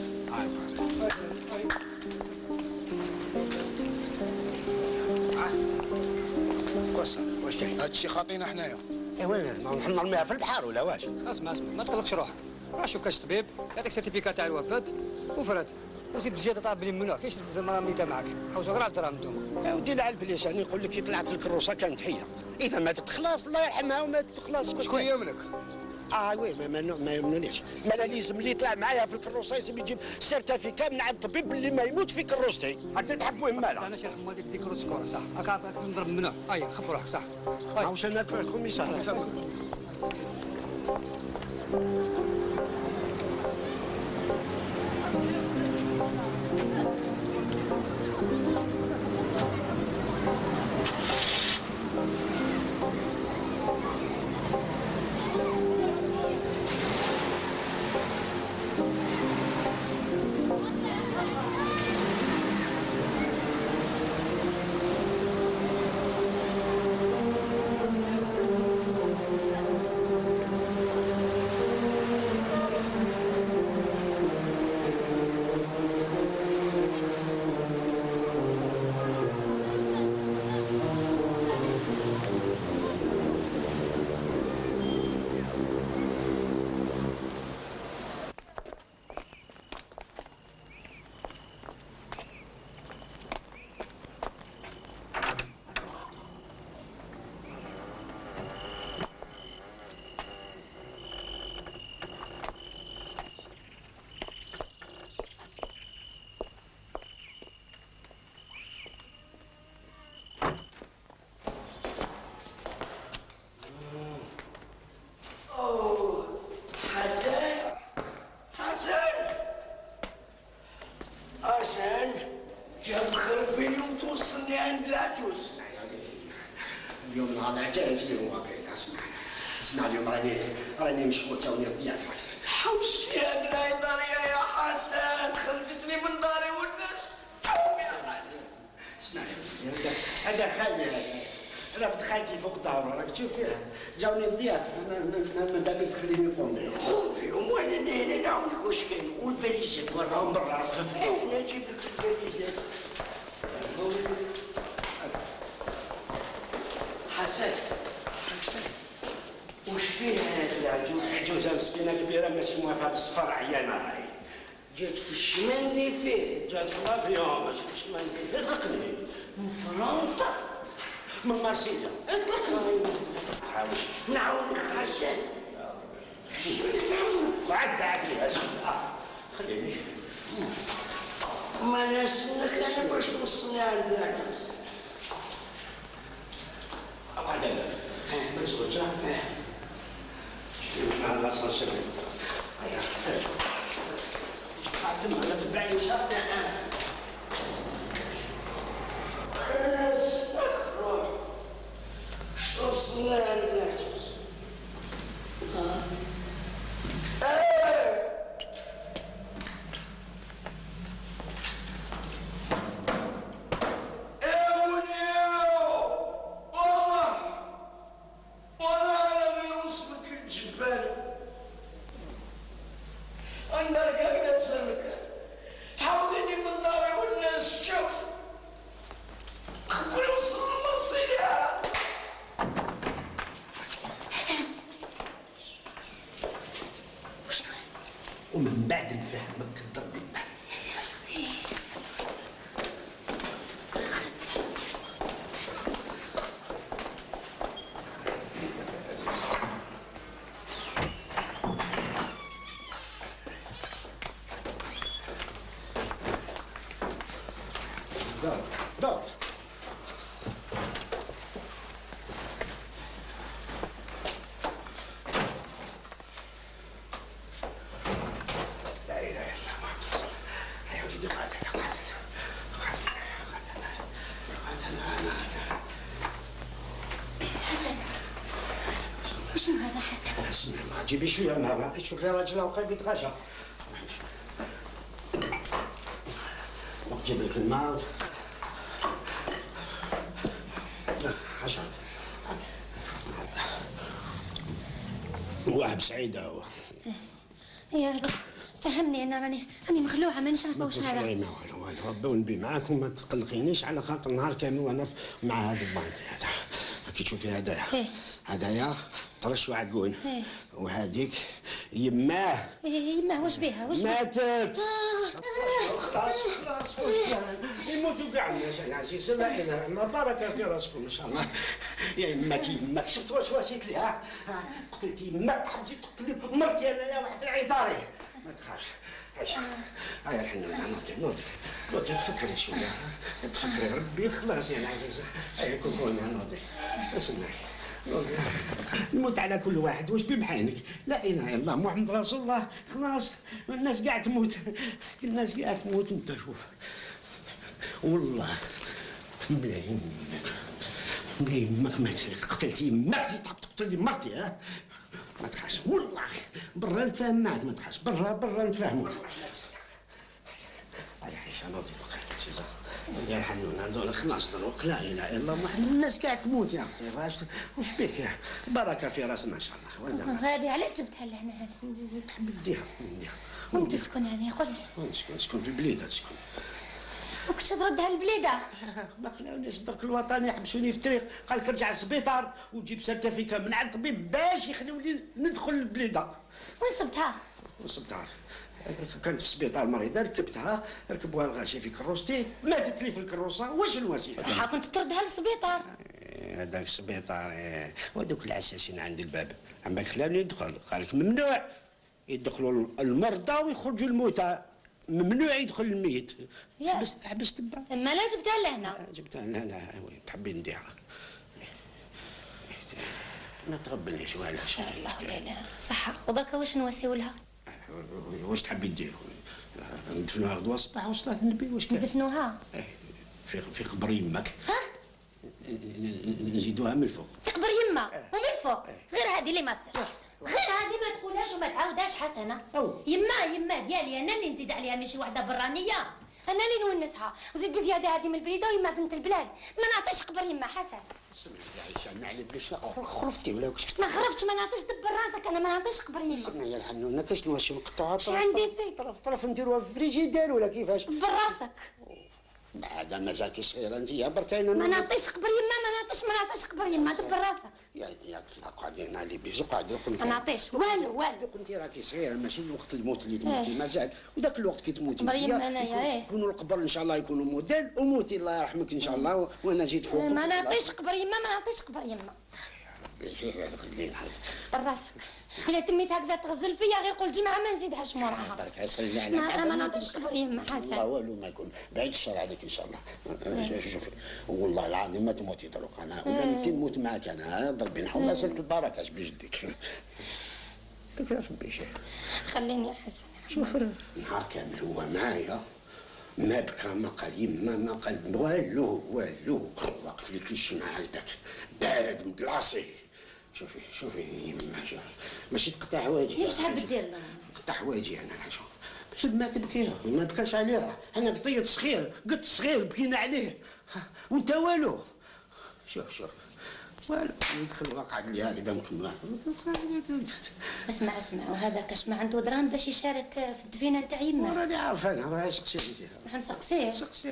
واش كاين؟ هذا الشيء خاطينا حنايا. ايوا نحن نرميها في البحر ولا واش؟ اسمع ما تقلقش روحك. شوف كاش طبيب يعطيك سيرتيفيكات تاع الوفاه وفرات وزيد بزياده طلب بلي ممنوع كاينش المراه ميته معاك حوسوا غير على الدراهم نتوما. يا ودي العلب لساني يقول لك كي طلعت لك الروسه كانت حيه اذا ماتت خلاص الله يرحمها وماتت خلاص. شكون يمنك؟ وي ما يمنونيش. ما انا لازم اللي يطلع معايا في الكروسه لازم يجيب سيرتيفيكا من عند الطبيب اللي ما يموت في كروستي. هكا تحب وين مالها؟ انا شي رحم والديك ديك السكوره صح هكا نضرب ممنوع. خف روحك صح. واش انا الكوميسار جاب خربيني وتوصلني عند العجوز. اليوم نهار العجائز اليوم واقعين. اسمع اليوم راني مشغول توني الضيافه. حوش يا دراي داري يا حسن خرجتني من داري والناس اسمع هذا خالي انا بنت خالتي فوق الدار راك تشوف فيها جاوني الضياف ما بالك تخليني نقوم بهم. خوفي وانا هنا نعاونك واش كاين والفاليزات وراهم برا خف. انا نجيب لك الفاليزات. حسن وش فيه هذا العجوز؟ عجوزه مسكينه كبيره ماشي موافقه بالصفر عيانه راهي جات في الشمال فيه، جات في لافيون ماشي في الشمال فيه، اطلقني. من فرنسا؟ من مارسيليا. اطلقني. حاول نعاونك حسن. بعد لي هالشيء. خليني. ما نسنك انا باش توصلني عندك. اقعد انا. ما تزوجش. مع الأصل الشرعي. هيا. خاتم على تبعني شافني أنا. روح. وصلنا عندك. ومن بعد نفهمك الضرب الماء. دور شنو هذا حسن؟ اسمع ما جيبي شويه ماما كتشوفي راجلها وقايب يتغاشى. نجيب لك الماء. حسن واحد سعيد هو. يا فهمني انا راني مخلوعه ما شايفه واش هذا. ما والو ربي ونبي معاك وما تقلقينيش على خاطر نهار كامل وانا مع هذا البانك هذا. كي تشوفي هدايا هدايا طرش وعقون وهذيك يماه. يماه واش بيها واش ماتت. خلاص واش كان يموتوا كاع الناس يا عزيز. سمعينا الله بارك في راسكم ان شاء الله. يا يماتي يماك شفت واش واسيت لي قتلتي يماك حبيتي تقتلي مرتي انايا واحد العطاري. ما تخافش عيش. هيا الحنان نوضي تفكري شويه تفكري ربي خلاص يا عزيزه. هيا كون نوضي اسمعي نموت على كل واحد واش بمحانك. لا اله الا الله محمد رسول الله. خلاص الناس قاعد تموت الناس قاعد تموت. انت شوف والله بلا يمك ما تسلك قتلتي يماك زيد تقتلي مرتي. ما تخافش والله برا نتفاهم معاك. ما تخافش برا نتفاهموا. هيا عيشه نوضي بقى يا حنون هذول خلاص دروك. لا اله الا الله محمد الناس قاعد تموت يا اختي. واش بك بركه في راسنا ان شاء الله. هذه علاش جبتها لهنا هذه؟ تحب نديها وين تسكن هذه قولي؟ نسكن في البليده تسكن. وكنت تردها للبليده؟ ما خلاونيش الدرك الوطني يحبسوني في الطريق قال لك رجع للسبيطار وتجيب سيرتيفيكا من عند الطبيب باش يخليوني ندخل البليده. وين صبتها؟ وصبتها كانت في السبيطار مريضه ركبتها ركبوها الغاشي في كروستي ماتت لي في الكروسه. واش الوسيله؟ صح كنت تردها للسبيطار. هذاك السبيطار وهذوك العساسين عند الباب عماك خلاوني ندخل. قال لك ممنوع يدخلوا المرضى ويخرجوا الموتى. ممنوع يدخل الميت. حبست تبع. اما لا جبتها لهنا. جبتها لهنا وين تحبي نديها. ما تغبنيش والو. ان شاء الله لا صح. ودرك واش نواسيو لها؟ واش تحبي دير؟ ندفنوها غدوه الصباح وصلاه النبي واش كاين؟ ندفنوها في قبر يماك. نزيدوها من الفوق. في قبر يما ومن الفوق. غير هذه اللي ما تصيرش. غير هذه ما تقولهاش وما تعاودهاش حسنه. يما ديالي انا اللي نزيد عليها ماشي وحده برانيه. انا اللي نونسها وزيد بزياده هذه من البليده ويما بنت البلاد. ما نعطيش قبر يما حسن. سمعي يا عيشه نعلم بليش خرفتي ولا واش؟ ما خرفتش ما نعطيش دبر راسك. انا ما نعطيش قبر يما. سمعي يا الحنونه كاش نواشي نقطعوها اش عندي فيك؟ طرف نديروها في الفريجيدير ولا كيفاش؟ دبر راسك. بعد مازالكي صغيره انت برك انا ما نعطيش قبر يما، ما نعطيش قبر يما، دبر راسك. يا طفله قعدي انا اللي بيزو قعدي ما نعطيش والو. كنت راكي صغيره ماشي الوقت الموت اللي تموتي مازال، وذاك الوقت كي تموتي قبر يما انايا يكونوا القبر ان شاء الله يكونوا موديل وموتي الله يرحمك ان شاء الله وانا جيت فوق. ما نعطيش قبر يما، ما نعطيش قبر يما. خلينا راسك الا تميت هكذا تغزل فيا غير قول جمعه ما نزيدهاش موراها. برك صلي على ما نعطيش قبر يما حسن. الله والو ما يكون بعيد الشر عليك ان شاء الله. شوفي والله العظيم ما تموتي دروك انا ولا انت نموت معك انا ضربي نحول مسألة البركه اش بجدك. كيفاش ربي خليني يا حسن. شوف نهار كامل هو معايا ما بكى ما قال يما ما قال والو واقف لي كيشمع هكذاك بارد مقلاصي. شوفي يما ماشي تقطع حوايجي. واش تحب دير؟ تقطع حوايجي انا شوف باش ما تبكي ما بكاش عليها. انا قطيت صغير قط صغير بكينا عليه وانت والو. شوف والو يدخل وقعد لي هكذا مكمله. اسمع وهذا كاش ما عنده دراهم باش يشارك في الدفينه تاع يما. راني عارفه انا روحي سقسيه انت. راح نسقسيه.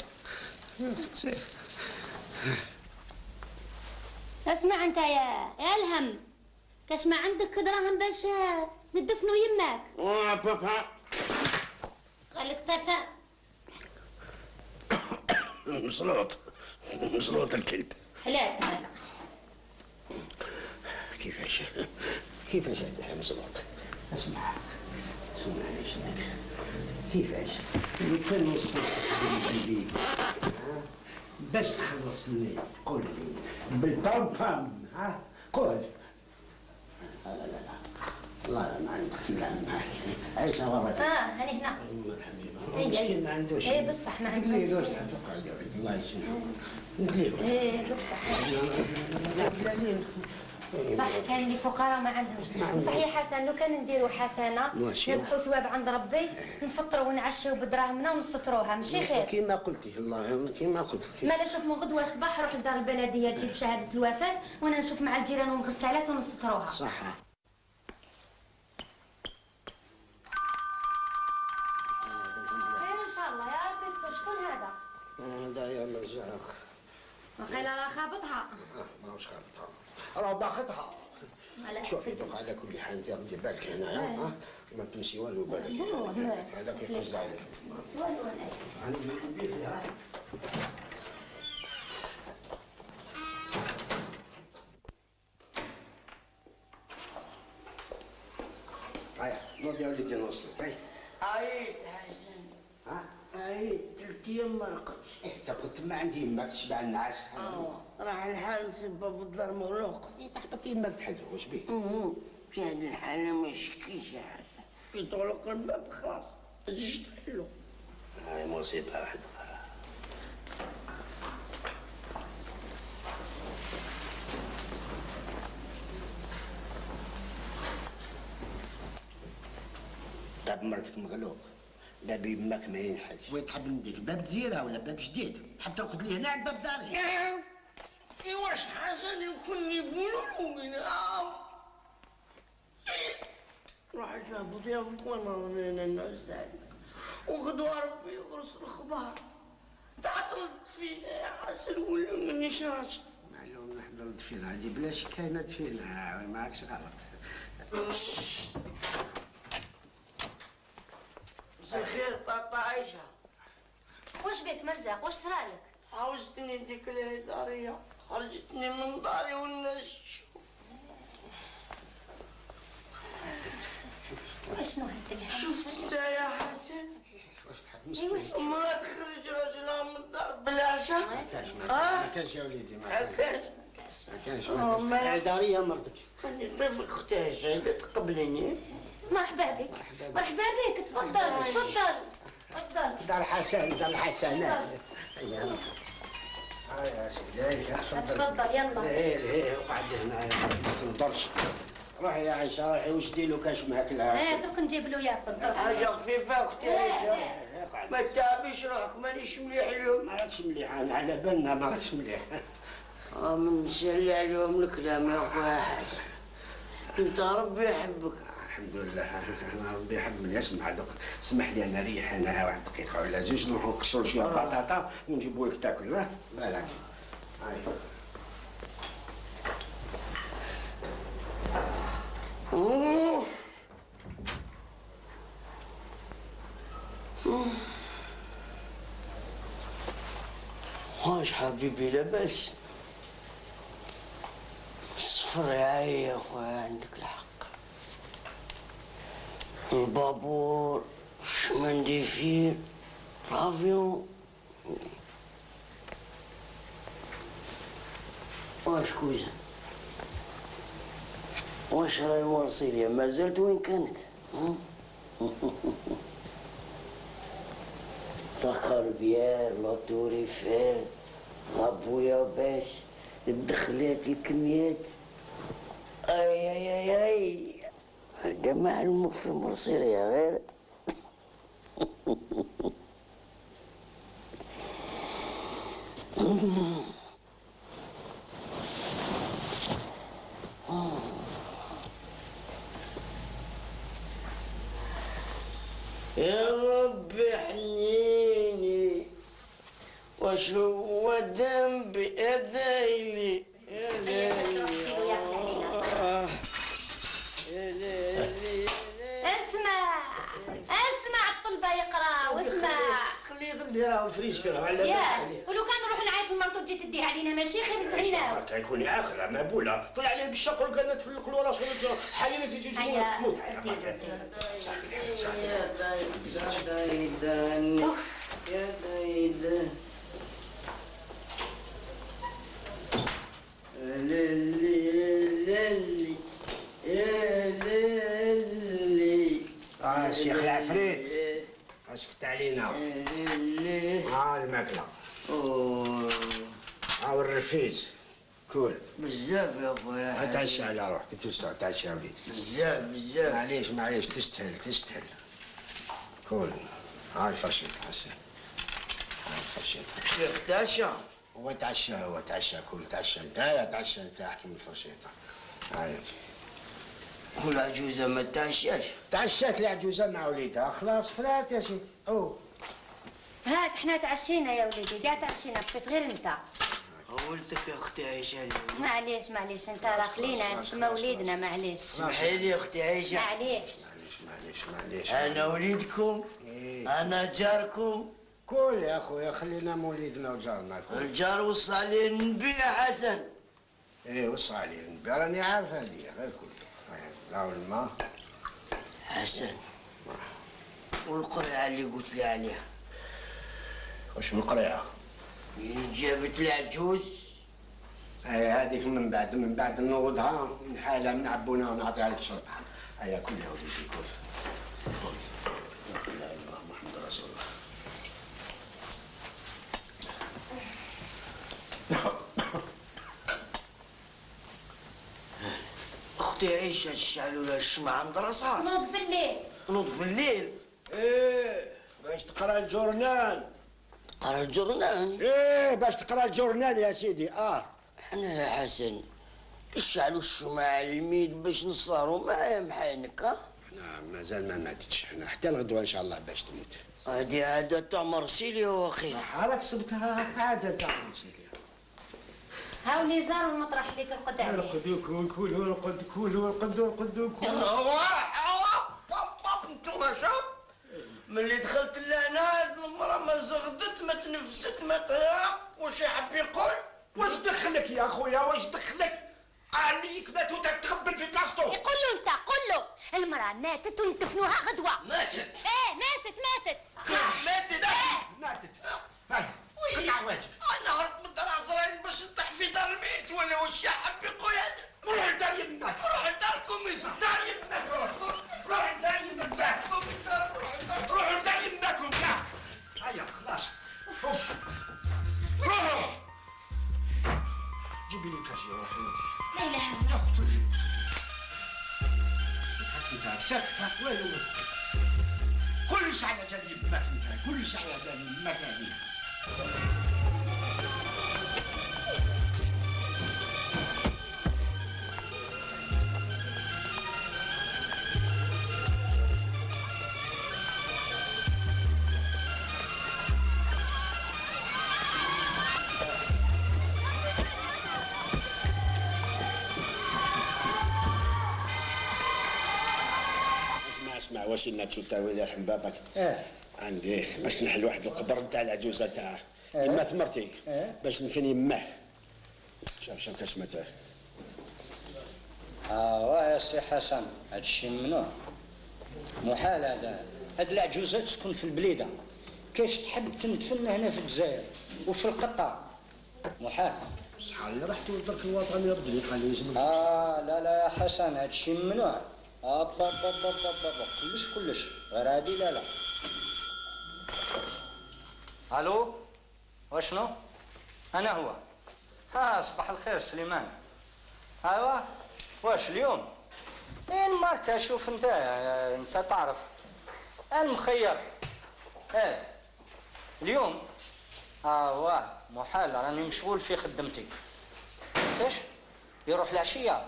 اسمع انت يا الهم كاش ما عندك دراهم باش ندفنوا يماك. بابا قال لك بابا مسلوط الكلب. حلات هذا. كيفاش هذا مسلوط؟ اسمع كيفاش اللي كان وصلت لي باش تخلصني قول لي بالبام ها قول. لا والله ما عندك نلعب معك. عايشه وراك. هاني هنا. مسكين ما عندوش. بصح ما عندوش. الله يسلمك. بصح. صح كاين اللي فقراء ما عندهمش. بصح يا حسن لو كان نديروا حسنه نربحوا ثواب عند ربي نفطروا ونعشوا بدراهمنا ونستروها ماشي خير. كيما قلتي الله كيما قلت. مالا شوف من غدوه الصباح روح لدار البلديه تجيب شهاده الوفاه وانا نشوف مع الجيران والغسالات ونستروها. صح. خير ان شاء الله يا ربي يستر. شكون هذا؟ هذا يا مزاق. وقيلا راه خابطها. ماهوش خابطها راه باخذها. شوفي دوك على كل حال انت ردي بالك هنايا ما تنسي والو بالك هذاك يقز عليك. انا ندير فيها. هيا نوضي وليدي نوصلك. عييت حسن. عييت 3 ايام ما رقدتش. انت قلت ما عندي يماك تشبع النعاس. راح الحال نسبب الدار مغلوق. تحبط يماك تحل واش بيه؟ في هذه الحالة ما يشكيش يا حسن. كي تغلق الباب خلاص ما تجيش تحلو. هاي مصيبة واحدة. باب مرتك مغلوق باب يماك ما ينحلش. وين تحب نديك باب جزيرة ولا باب جديد؟ تحب ترقد لي هنا على باب داري؟ واش حسن يكون يقولوا له راحت لها ضيافك وانا من الناس وغدوة ربي يغرس الخبار تعطرد فينا يا حسن ولا مانيش راجل. معلوم نحضر دفينة هادي بلاش كاينة دفينة معاكش غلط. مساء الخير طاطا عايشة. واش بيك مرزاق واش صرالك؟ حوجتني ديك الإدارية خرجتني من داري والناس تشوف. شنو هذا؟ شفت يا حسن؟ واش تحب؟ ما تخرج رجلها من الدار بالعشاء؟ ما كانش يا وليدي ما كانش. الإدارية مرتك. أنا ضيفك أختي عايشة تقبلني. مرحبا بك. مرحبا بك تفضل. دار الحسنات. يا سيدي تفضل يلا. ليه وقعد هنا ما تنضرش. روحي يا عيشه روحي واش ديروا كاش معاك لا. درك نجيب له ياكل. حاجه خفيفه اختي عيشه. ما تتعبيش روحك مانيش مليح اليوم. ماكش مليح انا على بالنا ماكش مليح. من نسالي عليهم الكلام يا خويا حسن. انت ربي يحبك. الحمد لله. انا ربي يحب من يسمع دوك. اسمح لي انا ريح انا واحد دقيقه ولا زوج نروحوا نكسروا شويه بطاطا ونجيبوا لك تاكل. بالك هاي واش حبيبي لاباس؟ الصفر يا اخويا عندك الحق. البابور، الشمنديفير، الافيون. واش كوزة؟ واش راهي المرسيلية ما زالت وين كانت؟ لا كاربيير، لا تور ايفيل، لا بوياباش، الدخلات، الكميات. اي اي اي اي هذا ما علموك في مرسيلية غير. يا ربي حنيني واش هو ذنبي يا دايلي يا ليلي يا ليلي. اسمع الطلبه يقرا واسمع. خليه راه الفريش كذا على يا بالس عليه. ولو كان نروح نعيط لمرتو تجي تديه علينا ماشي خير نتهناو. برك يكون عاقله مابوله طلع عليه بالشق وقال لنا تفلق له راسه حينا في جوج تموت. صافي يا دايدان يا دايدان ليلي ليلي يا ليلي. شيخ العفريت اسكت علينا. الماكله والرفيز كول بزاف يا خويا. اتعشى على روحك تستوعب. تعشى يا وليدي بزاف. معليش تستاهل. كول هاي الفرشيطه هسه. هاي الفرشيطه. شيخ تعشى. هو تعشى كول. تعشى انت احكي من الفرشيطه. هاي والعجوزه ما تعشاش. تعشات العجوزه مع وليدها خلاص فرات يا سيدي. هاك احنا تعشينا يا وليدي كاع تعشينا بقيت غير انت. ولدك يا اختي عايشه اليوم. معليش انت راه خلينا نسمى وليدنا. معليش اسمحي لي اختي عايشه. معليش انا وليدكم. انا جاركم. كول يا اخويا خلينا موليدنا وجارنا. الجار وصى عليه النبي يا حسن. وصى عليه النبي راني عارف هذه غير كل لا والماء. حسن والقرعه اللي قلت لي عليها واش من قريعه؟ جابت العجوز. هذيك من بعد نوضها نحالها نعبونها ونعطيها لك شرب. هيا كل يا وليدي كل. لا اله الا الله محمد رسول الله. اختي عيشه تشعلوا لها الشمعة عند راسها. نوض في الليل. باش تقرا الجورنال. تقرا الجورنال؟ باش تقرا الجورنال يا سيدي. احنا يا حسن نشعلوا الشمعة الميد باش نسهروا معايا محاينك. احنا مازال ما ماتتش. احنا حتى الغدوه ان شاء الله باش تموت. هذه عادة تاع مرسيليا واخي. راك صبتها عادة تاع مرسيليا. هاو اللي زاروا المطرح اللي ترقد عليه. رقدوا كول. انتوما شوف ملي دخلت لهنا المرأة ما زغدت ما تنفست ما تراب. واش يحب يقول؟ واش دخلك يا خويا واش دخلك؟ عليك ماتوا تخبل في بلاصتو. يقول له انت قول له المرأة ماتت وندفنوها غدوة. ماتت؟ ماتت. هاي قطع وجهك. انا هربت من دار عزرائيل باش نطيح في دار الميت ولا واش يحب يقول هذا؟ روح لدار يمك. روح لدار الكوميسار. دار يمك روح لدار يمك. الكوميسار روح لدار يمك وكاع. هيا خلاص روحوا. جيبي لي كاش يا روحي. لا اله الا الله. سكتك والو. كلش على جال يمك انت. كلش على جال يمك هذه. اسمع واش لنا تشوتاوي لي رحم بابك عندي باش نحل واحد القبر نتاع العجوزه تاعه مات مرتي باش نفين يماه شوف كاش مات يا سي حسن هادشي ممنوع محال هاد العجوزات تسكن في البليده كاش تحب تندفن هنا في الجزائر وفي القطار محال شحال اللي رحت للدرك الوطني رجلي قال لي يجبد لا يا حسن هادشي ممنوع كلش غير هادي لا الو واشنو انا هو صباح الخير سليمان ايوا واش اليوم الماركة شوف انت تعرف المخير اليوم واه محال راني مشغول في خدمتي كيفاش يروح العشية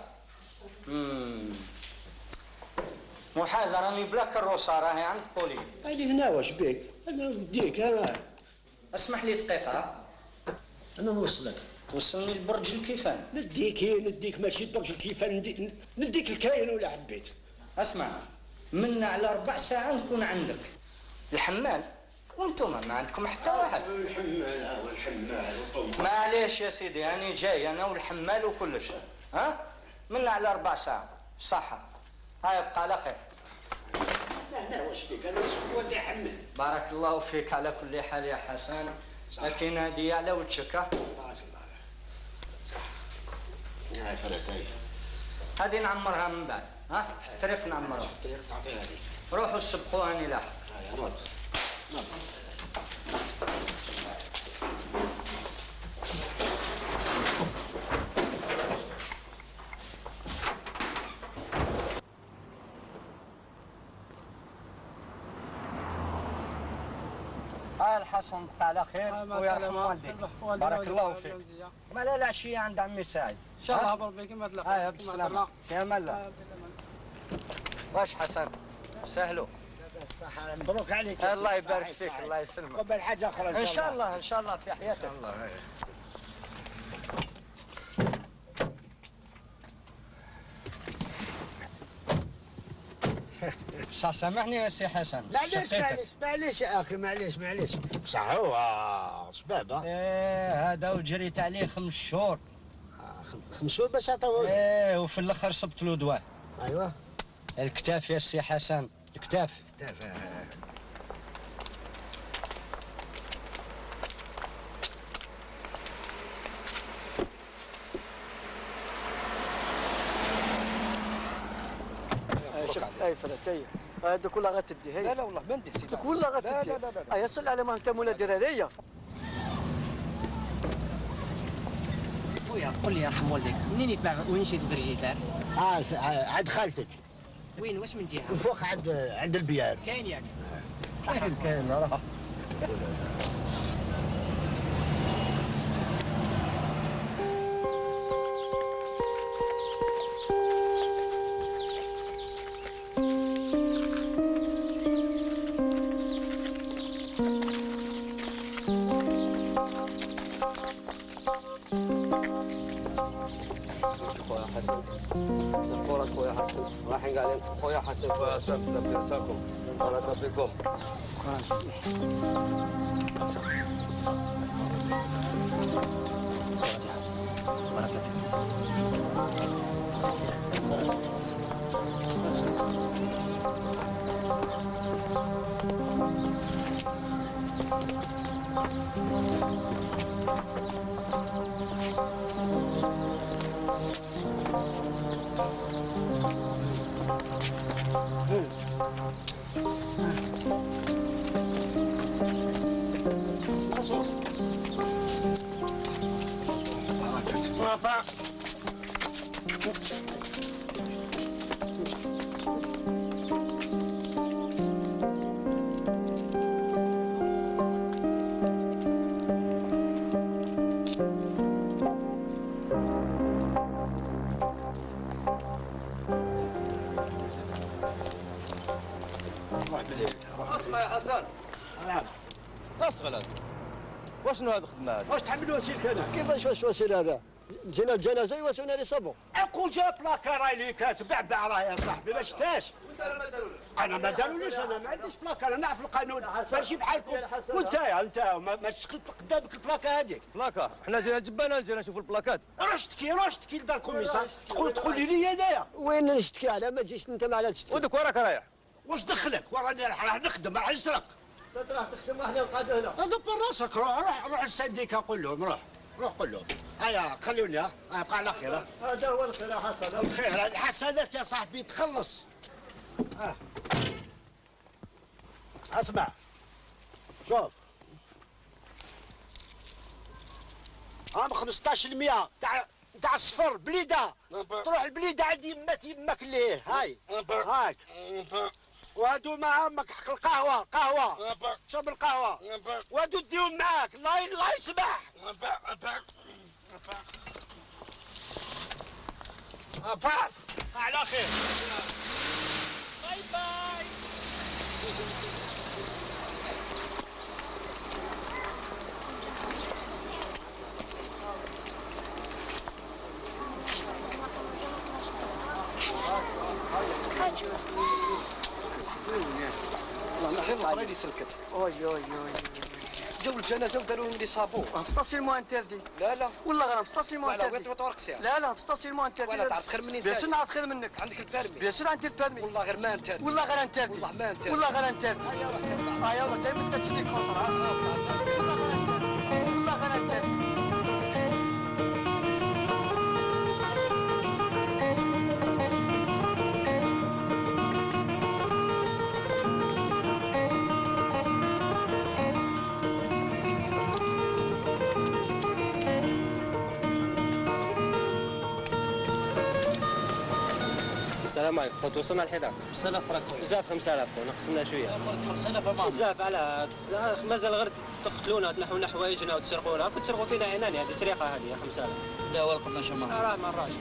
محال راني بلا كروسة راهي عند بولي قال لي هنا واش بيك انا نديك اسمح لي دقيقة انا نوصلك توصلني لبرج الكيفان نديك ماشي برج الكيفان نديك الكاين ولا حبيت اسمع منا على 4 ساعات نكون عندك الحمال وانتم ما عندكم حتى واحد الحمال معليش يا سيدي راني جاي انا والحمال وكلش منا على 4 ساعات صحة هاي ابقى على خير لا واش بيك انا ودي حمل بارك الله فيك على كل حال يا حسن لكن هذه على وجهك بارك الله يا فرتاي هذه نعمرها من بعد الطريق نعمرها تعطيها لي روحوا سبقوها لاحق نوض الحسن بقى على خير ويرحم والديك بارك الله فيك مالا العشية عند عمي سعيد ان شاء الله بارك فيك ما تلاقى بالسلامة في امان الله واش حسن سهلوا مبروك عليك الله يبارك فيك الله يسلمك قبل حاجة أخرى إن شاء الله إن شاء الله في حياتك الله صح سامحني يا سي حسن معليش يا أخي معليش صح هو شباب هذا وجريت عليه 5 شهور 5 شهور باش عطاوه وفي الآخر صبت له دواء أيوه الكتاف يا سي حسن الكتاف اي فرتي هذا كلها غتدي هي لا والله ما ندي سيدي كلها غتدي لا صل على ما انت مولا دير عليا خويا قول لي يرحم والديك منين يتباع وين يشري الدرجيتار؟ عند خالتك وين واش من جهه؟ الفوق عند البيار كاين ياك كاين راه رايحين قاعدين خويا حسن سلامتكم بارك فيكم اسمع يا حسن نعم اصغر هذا واشنو هذا الخدمه هذه؟ واش تحمل وسيلك انا؟ كيفاش واش وسيل هذا؟ جينا الجنازه يواسونا لي صابون. اكو جا بلاكار اللي كاتبعبع راه يا صاحبي ما شفتهاش. انا ما داروليش، انا ما عنديش بلاكا، انا نعرف القانون ماشي بحالكم. وانت ما تشغل قدامك البلاكا هذيك. بلاكا حنا جينا جبانا جينا نشوفوا البلاكات. روح اشتكي لدار الكوميسار، تقول لي انايا وين نشتكي على ما تجيش انت معنا تشتكي. ودك وراك رايح. واش دخلك؟ وراني راح نخدم راح نسرق. راح تخدم احنا نقعدوا هنا. هذا براسك، روح للسنديكا قول لهم روح قول لهم. هيا خلوني بقى على خير. هذا هو الخير يا حسن. الخير الحسنات يا صاحبي تخلص. اسمع شوف عام 15% تاع الصفر بليده، تروح البليده عند يماك اللي هاك وهادو مع امك حق القهوه شرب القهوه وهادو ديهم معاك. الله يسمح. على خير. باي باي. والله نحن القرايه اللي سلكت. اوي جاو الجنازه وداروا لهم لي صابون. في ستاسيونمون انتردي. لا والله غير في ستاسيونمون انتردي. لا في ستاسيونمون انتردي. ولا تعرف خير مني. بيان سور نعرف خير منك. عندك البيرمي. بيان سور عندي البيرمي. والله غير ما انتردي. والله غير انتردي. والله ما انتردي. والله غير انتردي. هيا روح تبع. هيا والله دائما انت تجيني كونتر. والله غير انتردي. والله غير انتردي. السلام عليكم. قد وصلنا الحدار. 5000 فرنك. بزاف 5000 نقصنا شويه. 5000 امان. بزاف على مازال غير تقتلونا تنحونا حوايجنا وتسرقونا، كنت تسرقوا فينا عناني. هذه سرقه هذه 5000. لا والله ما شاء الله. راه ما راش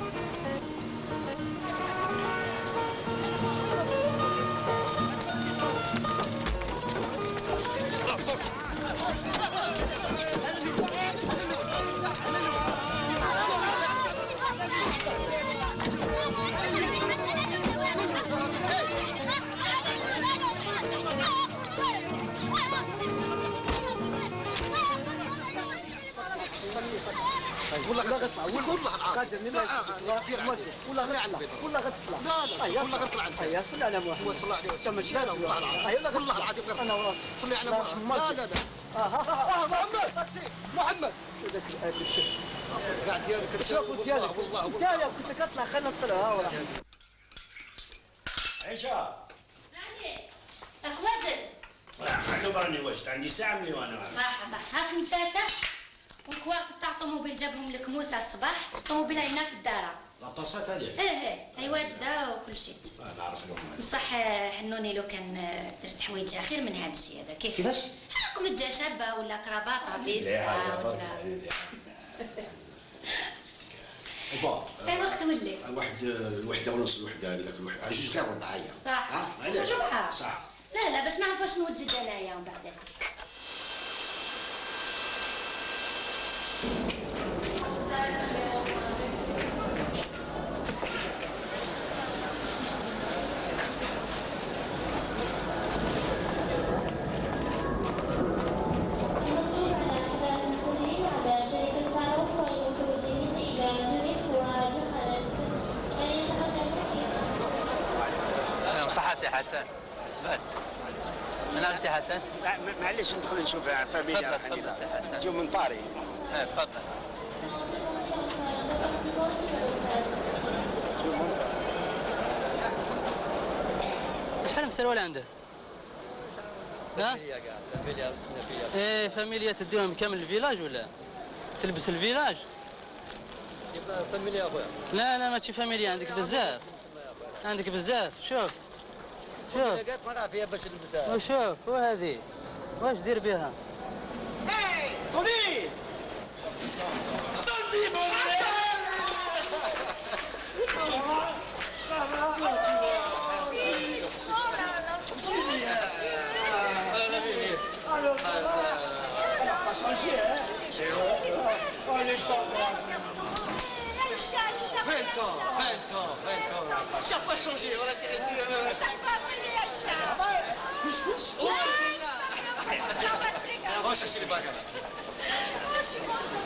والله غير تطلع والله قادر والله غير على والله غير تطلع. لا والله غير طلع. هيا صلي على محمد. صلى الله عليه وسلم. ماشي انا والله العظيم. والله العظيم انا وراسي. صلي على محمد. لا محمد تاكسي محمد. هذاك الشيء قاعد ديالك شوفوا ديالك والله انت يا قلت لك اطلع خلينا نطلع. ها والله عيشة راك واجد. معلوم راني واجد، عندي ساعة مني وانا صح هاك نفاتح وكوارت تاع طوموبيل جابهم لك موسى الصباح. طوموبيل عندنا في الدار. لاباسات هذيك. هي واجده وكل شيء. نعرف لهم. بصح حنوني لو كان درت حوايج خير من هذا الشيء هذا. كيفاش؟ قمجه شابه ولا كرافاطه بيزا ولا اي وقت ولي؟ الوحده ونص الوحده هذاك الوحده جوج غير رباعيه. صح. علاش؟ صح. لا باش نعرف واش نوجد انايا ومن بعد. صح سي حسن. انا سي حسن. معليش ندخل نشوف فاميليا. تفضل سي حسن. نجيو من طاري. تفضل. شحال من سروال عنده؟ فاميليا كاع فاميليا وسنا ايه فاميليا تديهم كامل الفيلاج ولا؟ تلبس الفيلاج؟ فاميليا اخويا. لا ماشي فاميليا، عندك بزاف. عندك بزاف. شوف قالت ما نعرف فيها باش نلبسها. وشوف وهذه واش دير بها؟ اي طبيب Tu n'as pas changé, voilà, tu es resté... Couscous. Oh, on va chercher les bagages. Je suis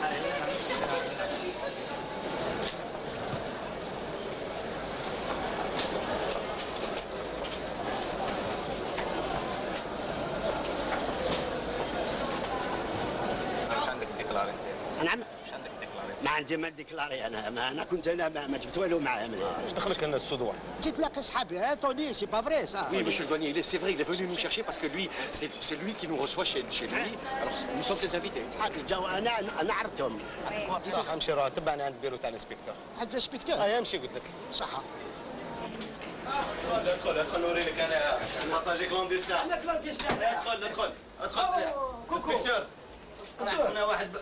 نعم مش عندك ديكلاري؟ ما عندي ما ديكلاري انا كنت ما جبت والو معايا اش دخلك انا السودوع؟ جيت لاقي صحابي توني سي با فري صا. Oui, monsieur le douanier, c'est vrai, il est venu nous chercher parce que lui, c'est lui qui nous reçoit chez lui. Alors, nous sommes ses invités. صحابي جاوا انا عرفتهم. صح امشي روح تبعنا عند البيرو تاع الانسبكتور. عند الانسبكتور؟ اي امشي قلت لك. صح. ادخل نوري لك انا باساجي كلونديستان. انا كلونديستان. ادخل انسبكتور. انا حكمنا واحد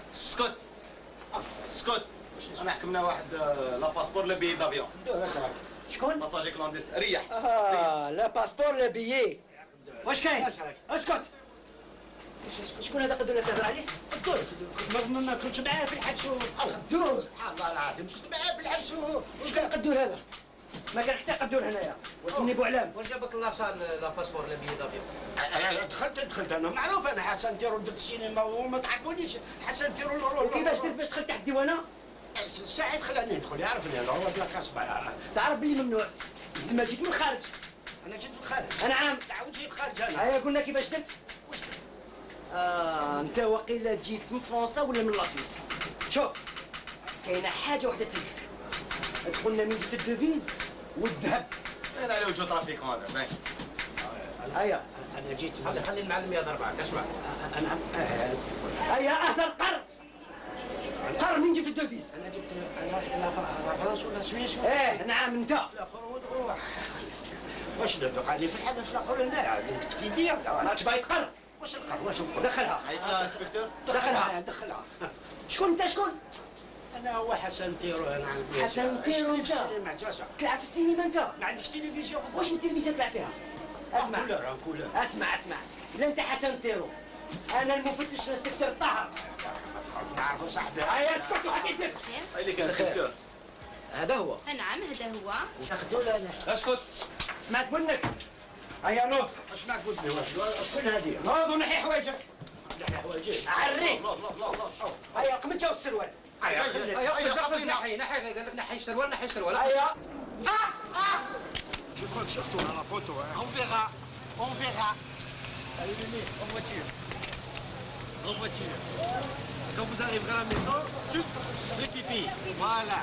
اسكت انا حكمنا واحد لا باسبور لا بيي دافيون. شكون؟ باساجي كلونديستان ريح. لا باسبور لا بيي. واش كاين؟ اسكت. شكون هذا قدور اللي تهضر عليه؟ قدور ما كنتش معاه في الحبس. قدور سبحان الله العظيم كنت معاه في الحبس. واش كان قدور هذا؟ ما كان حتى قدور هنايا واسمني بوعلام. واش جابك لاصال لا باسبور لا بيي دافيون؟ دخلت انا معروف انا حسن تيرو درت السينما وما تعرفونيش حسن تيرو. وكيفاش درت باش دخلت تحت الديوانه؟ سعيد خلاني ندخل يعرفني العروه بلا كاسبه. تعرف بلي ممنوع الزما جيت من الخارج. انا جيت من الخارج. انا عام تعاود جيت خارج انا. هيا قلنا كيفاش درت؟ انت وقيلا جيت من فرنسا ولا من لاسويس؟ شوف كاينه حاجه وحده تسلك. دخلنا من جبت الدوفيز والذهب. انا على وجه ترافيك هذا باين. هيا انا جيت خلي المعلم يهضر معك اسمع. انا هيا اهدر قر منين جبت الدوفيز؟ انا جبت لا فرنسا ولا سويس. نعم انت. الاخر واش ندق علي في الحبس الاخر هنا كنت في يدي. ماكش باغي تقر؟ واش نقر واش نقول؟ دخلها. عيط لها انسبكتور. دخلها. شكون انت شكون؟ انا هو حسن تيرو. انا عندي حسن تيرو انت؟ تلعب في السينما انت؟ ما عندكش تلفزيون؟ واش التلفزيون تلعب فيها؟ اسمع اسمع لا انت حسن تيرو انا المفتش الانسبكتور الطاهر. نعرفوا صاحبي. هيا اسكت وحكيت لك. هاي اللي كان انسبكتور. هذا هو. نعم هذا هو. ناخذوا له. اسكت سمعت منك. هيا نوض. اش معك ودني شكون هذه؟ نوض ونحي حوايجك. نحي حوايجي. عري. هيا القمجه والسروال. نحي قال لك نحي السروال نحي السروال. هيا. Je crois que je retourne à la photo. Hein. On verra. Allez, venez, en voiture. En voiture. Quand vous arriverez à la maison, c'est pipi. Voilà.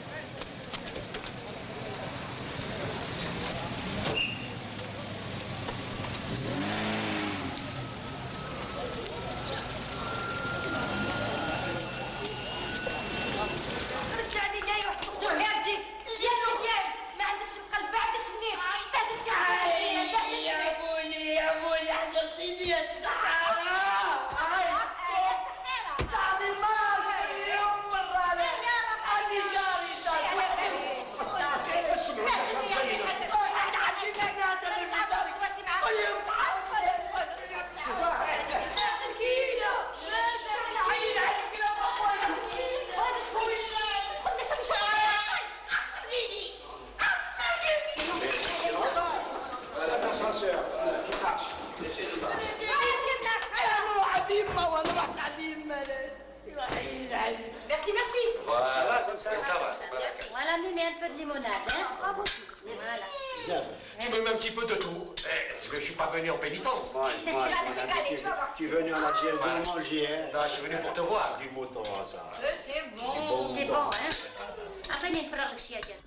Merci, merci. Voilà, comme ça va. Voilà, mais mets un peu de limonade, hein. Pas beaucoup. Voilà. Tu me mets un petit peu de tout. Je suis pas venu en pénitence. Tu vas te régaler, tu vas voir. Tu es venu en Algérie pour manger, hein? Non, je suis venu pour te voir. Du mouton, ça. C'est bon. C'est bon, hein. Attendez, il faudra que je y aille.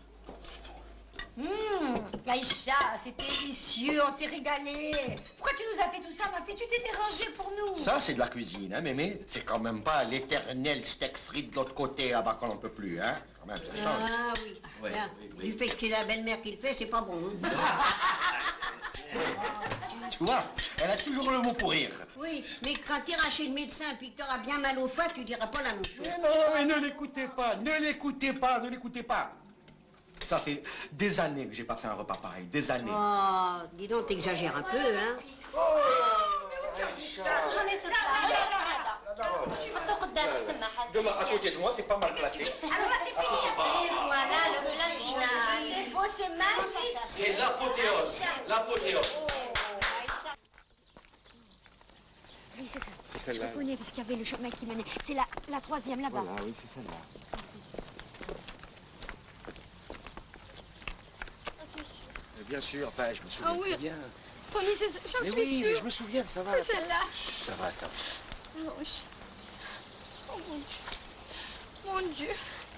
Aïcha, c'est délicieux, on s'est régalé. Pourquoi tu nous as fait tout ça, ma fille? Tu t'es dérangée pour nous. Ça, c'est de la cuisine, hein, mémé? C'est quand même pas l'éternel steak frites de l'autre côté, là-bas, qu'on n'en peut plus, hein? Quand même, ça change. Ah oui. Ouais, Là, du fait que c'est la belle-mère qui le fait, c'est pas bon. Tu vois, elle a toujours le mot pour rire. Oui, mais quand tu iras chez le médecin puis que tu auras bien mal au foie, tu diras pas la même chose. Mais non, mais ne l'écoutez pas, ne l'écoutez pas, ne l'écoutez pas. Ça fait des années que j'ai pas fait un repas pareil, des années. Oh, dis donc, t'exagères un peu, hein. شو جوني ستة؟ هذا. شو حطوه قدام قدامك تما حسن. Demain, à côté de moi, c'est pas mal placé. Alors là, c'est fini. Et voilà le plat final. C'est beau, c'est magnifique. C'est l'apothéose. L'apothéose. Oui, c'est ça. C'est Je celle-là. reconnais parce qu'il y avait le chemin qui menait. C'est la troisième là-bas. Voilà, oui, c'est celle-là. Bien sûr, enfin, je me souviens Ah oui. très bien. Tony, j'en Mais suis oui, mais sûre. je me souviens, ça va. C'est celle-là. Ça va, ça va. Oh, oh mon Dieu. Mon Dieu.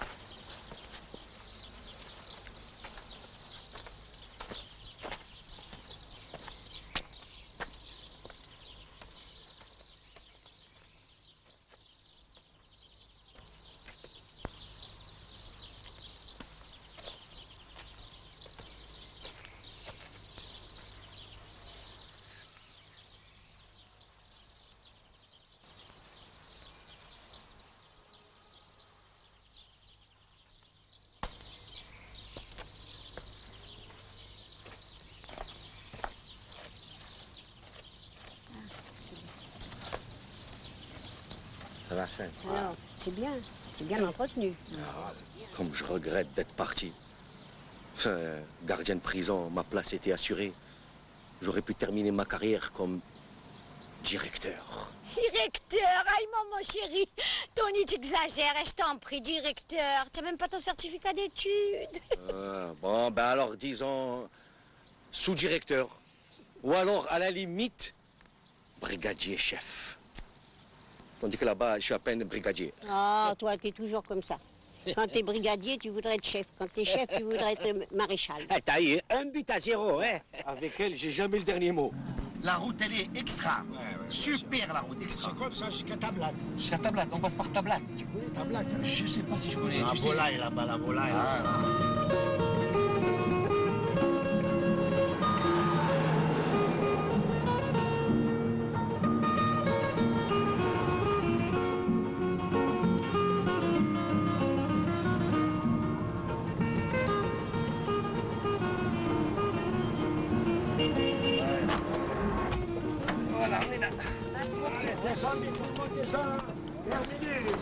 Ça va, Hassan. Alors, c'est bien entretenu. Comme je regrette d'être parti. Enfin, gardien de prison, ma place était assurée. J'aurais pu terminer ma carrière comme directeur. Directeur, aïe maman chérie. Tony, tu exagères, je t'en prie, directeur. Tu n'as même pas ton certificat d'études. Bon, ben alors disons sous-directeur. Ou alors, à la limite, brigadier-chef. Tandis que là-bas, je suis à peine brigadier. Ah, toi, t'es toujours comme ça. Quand t'es brigadier, tu voudrais être chef. Quand t'es chef, tu voudrais être maréchal. Ah, t'as eu 1-0, hein. Avec elle, j'ai jamais le dernier mot. La route, elle est extra. Super, la route, extra. C'est comme ça jusqu'à Tablat. Jusqu'à Tablat, on passe par Tablat. Tu connais Tablat? Je sais pas si je connais. La tu sais. volaille là-bas, la volaille. Là. Voilà, on est là. Allez, descends, tout le monde descend. Terminé.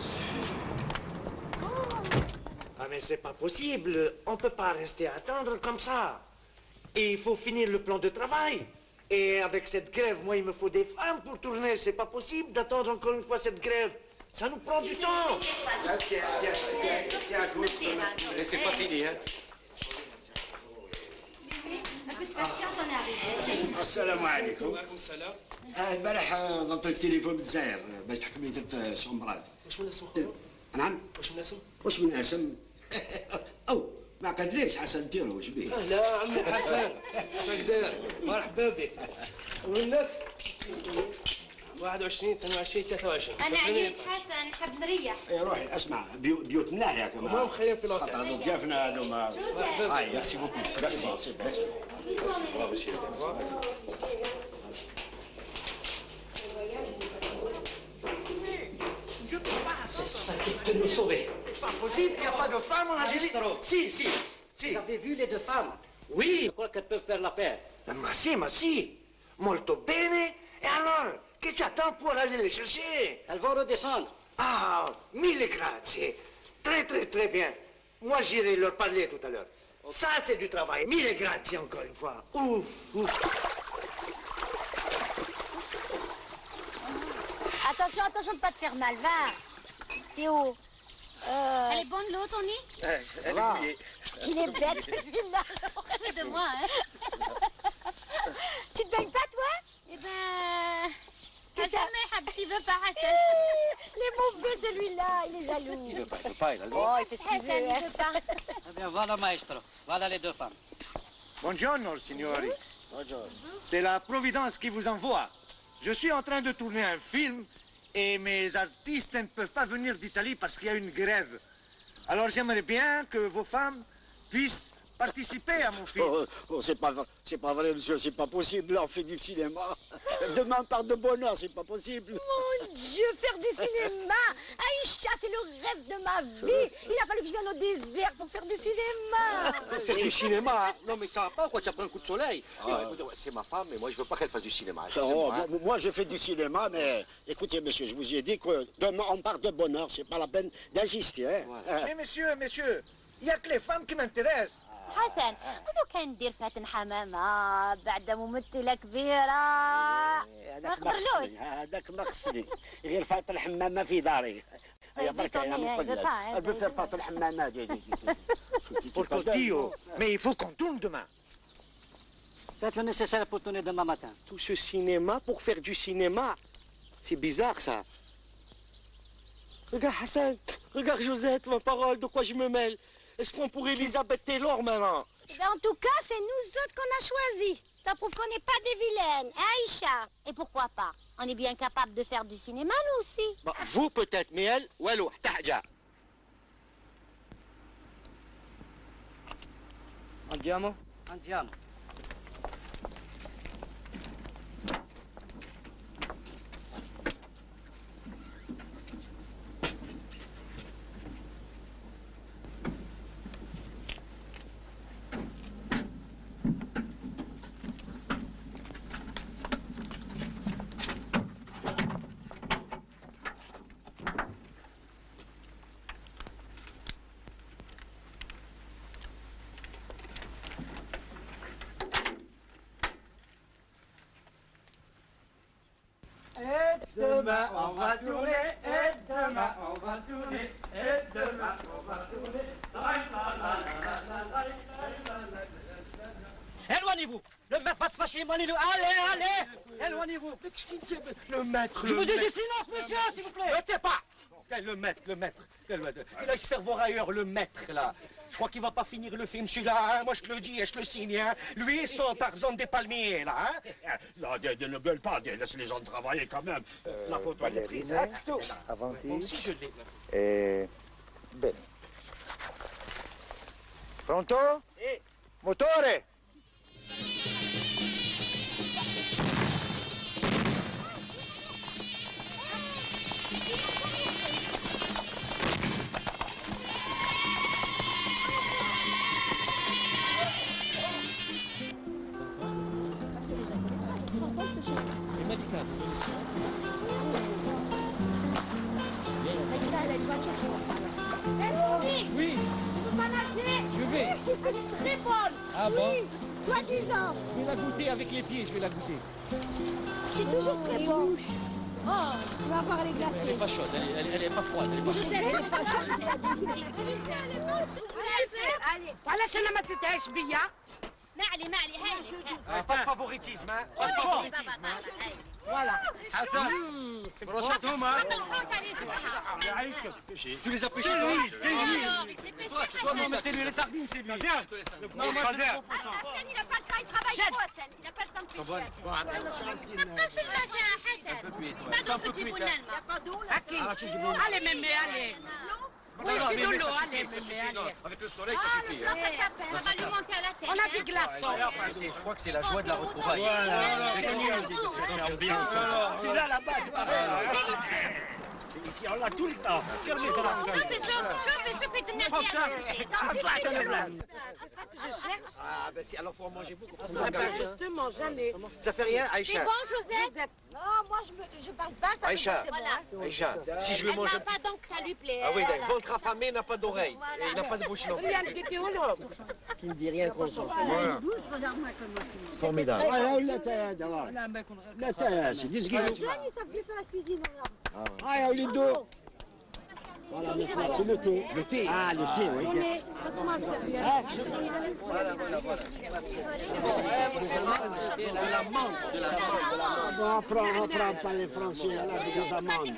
Ah mais c'est pas possible, on peut pas rester à attendre comme ça. Et il faut finir le plan de travail. Et avec cette grève, moi il me faut des femmes pour tourner, c'est pas possible d'attendre encore une fois cette grève. Ça nous prend du temps. Et c'est pas fini, hein. Un peu de patience, on arrive. السلام عليكم. وعليكم السلام. البارح ضبطت تليفون بالجزائر باش تحكم لي في شومبرات. واش من اسمه؟ نعم. واش من اسم؟ واش من اسم؟ او ما قدريش حسن ديرو واش بيه؟ لا عمي حسن شاك داير؟ مرحبا بك. والناس 21 22 23. انا عييت حسن نحب نريح. اي روحي اسمع بيوت ملاحيه كمان. وما مخيم في خاطر الوطن. هذو ضيافنا هذوما. مرحبا اي ميرسي بوكو. ميرسي. Bravo, monsieur. C'est ça qui peut nous sauver. C'est pas possible, il n'y a pas de femmes en Algérie. Si. Vous avez vu les deux femmes? Oui. Je crois qu'elles peuvent faire l'affaire. Ma si. Molto bene. Et alors, qu'est-ce que tu attends pour aller les chercher? Elles vont redescendre. Ah, mille grazie. Très bien. Moi, j'irai leur parler tout à l'heure. Ça, c'est du travail. Mille grazie encore une fois. Ouf. Attention de pas te faire mal, va. C'est haut. Elle est bonne l'eau, Tony? Elle est mouillée. Il est bête celui-là. C'est de moi, hein? Tu te baignes pas, toi? Eh ben... jamais حبس il veut pas Hassan. Il est mauvais celui-là, il est jaloux. Il veut pas, il a le droit. Oh, il fait ce qu'il veut. Hassan, il veut pas. Eh bien, voilà, maestro. Voilà les deux femmes. Buongiorno, signori. C'est la Providence qui vous envoie. Je suis en train de tourner un film et mes artistes ne peuvent pas venir d'Italie parce qu'il y a une grève. Alors j'aimerais bien que vos femmes puissent participer à mon film. C'est pas vrai, monsieur, c'est pas possible. Là, on fait du cinéma. Demain, on part de bonne heure, c'est pas possible. Mon Dieu, faire du cinéma! Aïcha, c'est le rêve de ma vie! Il a fallu que je vienne au désert pour faire du cinéma! Faire du cinéma? Non, mais ça va pas, quoi, tu as pris un coup de soleil. C'est ma femme, mais moi, je veux pas qu'elle fasse du cinéma. Moi, je fais du cinéma, mais écoutez, monsieur, je vous ai dit que demain, on part de bonne heure. C'est pas la peine d'insister. Hein. Mais monsieur, il n'y a que les femmes qui m'intéressent. حسن ولو كان ندير فاتن حمامة بعد ممثلة كبيرة ما قبلوش. هذاك ما قصدي غير فاتن حمامة في داري. هيا برك يا مقلد. Elle veut faire فاتن حمامة. Pour Tio, mais il faut qu'on tourne demain. Faites le nécessaire pour tourner demain matin. Tout ce cinéma pour faire du cinéma. C'est bizarre, ça. Regarde Hassan, regarde Josette, ma parole, de quoi je me mêle. Est-ce qu'on pourrait Elisabeth Taylor maintenant? En tout cas, c'est nous autres qu'on a choisis. Ça prouve qu'on n'est pas des vilaines, Aïcha. Et pourquoi pas? On est bien capable de faire du cinéma, nous aussi. Bah, vous peut-être, mais elle, walou, tahja. Andiamo? Andiamo. Demain on va tourner, et demain on va tourner, et demain on va tourner. Éloignez-vous. Le maître va se fâcher, éloignez-vous. Allez, éloignez-vous. Le maître, Je vous ai dit silence, monsieur, s'il vous plaît. Mettez pas. Le maître. Il va se faire voir ailleurs, le maître, là. Je crois qu'il va pas finir le film, celui-là, hein. Moi, je te le dis et je le signe, hein. Lui et son Tarzan des palmiers, là, hein. Non, ne gueule pas, laisse les gens travailler quand même. La photo, elle est prise, hein. Avanti. Même si je l'ai. Bene. Pronto? Motore! Oui. Tu peux pas nager? Je vais. Elle est très bonne. Ah bon? Oui, soi-disant. Je vais la goûter avec les pieds, je vais la goûter. C'est toujours très bon. Oh, tu vas voir les Elle glacés. est pas chaude, elle est pas froide. Elle est pas Je chaude. sais, elle est pas chaude. Je sais, elle est pas chaude. Allez. علاش انا ما تلتهاش بيا؟ ما علي هاي Pas de favoritisme, hein. Pas de favoritisme, hein. Voilà. Hassan, brochette-hum, hein. Tu les as pêchés, C'est toi? lui, c'est lui. C'est toi, Non, mais c'est lui, les sardines, c'est lui. Viens. Non, moi, c'est trop pour ça. Hassan, il n'a pas le temps, il travaille trop, Hassan. Il n'a pas le temps de pêcher, Hassan. ما بقاش الماء حسن بعدين تجيبوا لنا الماء اكيد علي ميمي علي Oui, Non, c'est mais de ça l'eau, suffit, allez, ça mémé, suffit. Non, allez. avec le soleil, ça suffit. Ça va lui monter à la tête. On a des glaçons. Je crois que c'est la joie de la retrouvaille. Tu l'as là-bas, tu Ici, on l'a tout le temps. شوفي الناس Je cherche. Ah, ben si, alors faut en manger beaucoup. Ah ben justement, jamais. Ça fait rien, Aïcha? C'est bon, Josette? Non, moi, je parle pas, ça Aïcha, c'est bon. Aïcha, si je le Elle mange... parle pas donc ça lui plaît. Ah oui, le ventre affamé n'a pas d'oreille. Et il n'a pas de bouche non plus. Tu ne dis rien qu'on s'en fout. Formidable. ولا هذا لا تاس ديز Les jeunes, ils savent plus faire la cuisine. alors. يا وليدو Voilà, maintenant, c'est le thé. Le thé. Ah, le thé, oui. Mais, laisse-moi servir. Voilà. On prend pas les Français, là, des amandes.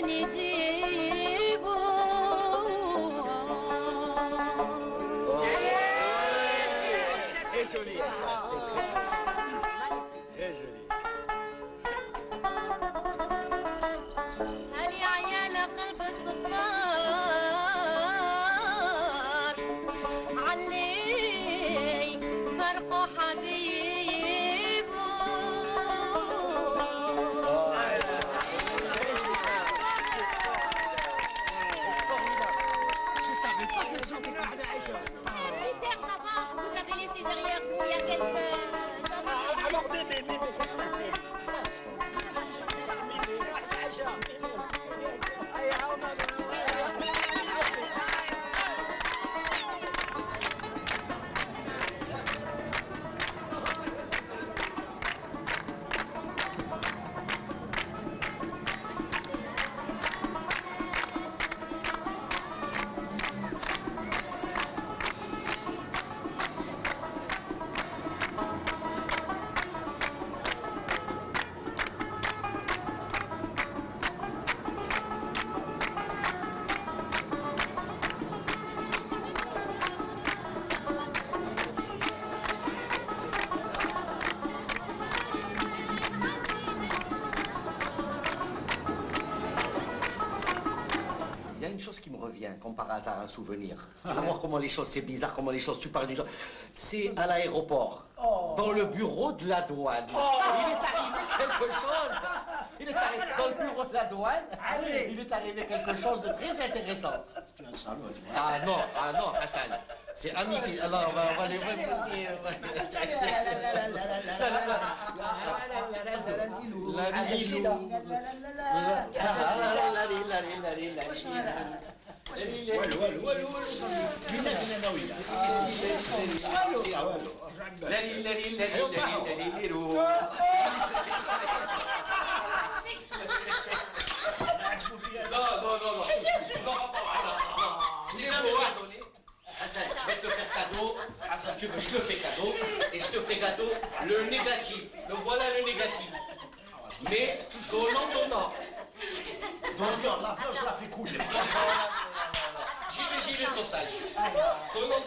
Qui me revient, comme par hasard, un souvenir. Tu vas voir comment les choses, c'est bizarre, comment les choses, tu parles du genre. C'est à l'aéroport, dans le bureau de la douane. Il est arrivé quelque chose. Il est arrivé dans le bureau de la douane. Il est arrivé quelque chose de très intéressant. Ah non, Hassan. C'est amitié. Alors, on va les voir. Hassan, je vais te le faire cadeau. Si tu veux, je te le fais cadeau. Et je te fais cadeau le négatif. Donc voilà le négatif. Mais donnant. Donnant, la fleur, je la fais couler. J'y vais, sausage. Donnant.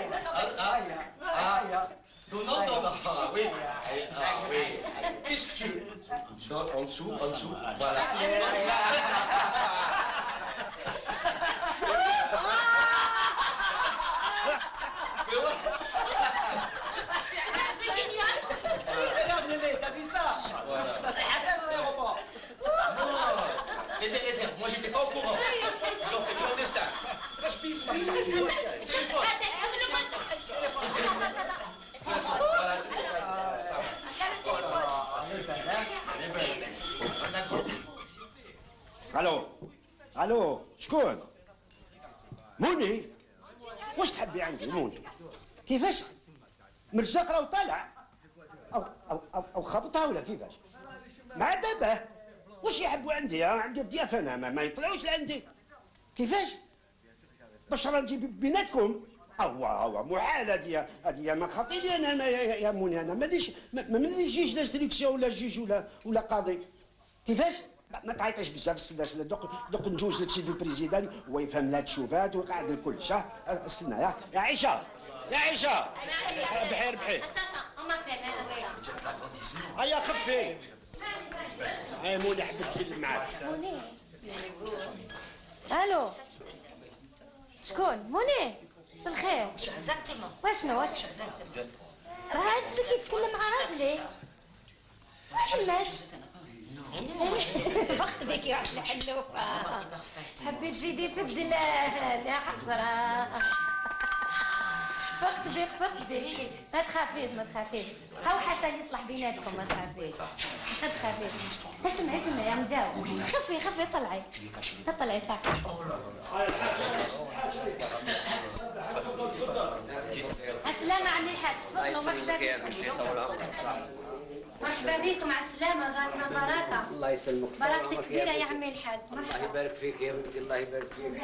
Donnant. Ah oui. Qu'est-ce que tu veux? En dessous. Voilà. T'as vu ça? Ça c'est Hassan à l'aéroport. Non, c'est des réserves. Moi j'étais pas au courant. Ils ont fait clandestin. الو شكون؟ موني؟ واش تحبي عندي موني؟ كيفاش؟ مرزاق راهو طالع او خبطها ولا كيفاش؟ مع باباه واش يحبوا عندي؟ عندي الضيافه انا ما يطلعوش لعندي كيفاش؟ باش راه نجيب بيناتكم؟ هو محال هذه ما خاطيني انا يا موني انا مانيش جيش دانستركسيون ولا جيش ولا قاضي كيفاش؟ ما تعيطيش بزاف استنى دوك نجوز لك سيدي البريزيدان هو يفهم لها الشوفات وقاعد الكل استنى يا عيشه بحير هيا خفي هاي موني حبيت نتكلم معاك الو شكون موني بالخير واشنو راه هاد اللي كيتكلم مع راجلي حماش فقت بك يا واحد الحلوفه حبيت جيدي في الدلال يا حسره فقت بك ما تخافيش هاو حسن يصلح بيناتكم ما تخافيش اسمعي يا مجاوب خفي طلعي ساكت السلامة عمي الحاج تفضلوا مرحبا بكم على السلامة جاتنا بركة الله يسلمك بركتك كبيرة يا عمي الحاج مرحبا الله يبارك فيك يا بنتي الله يبارك فيك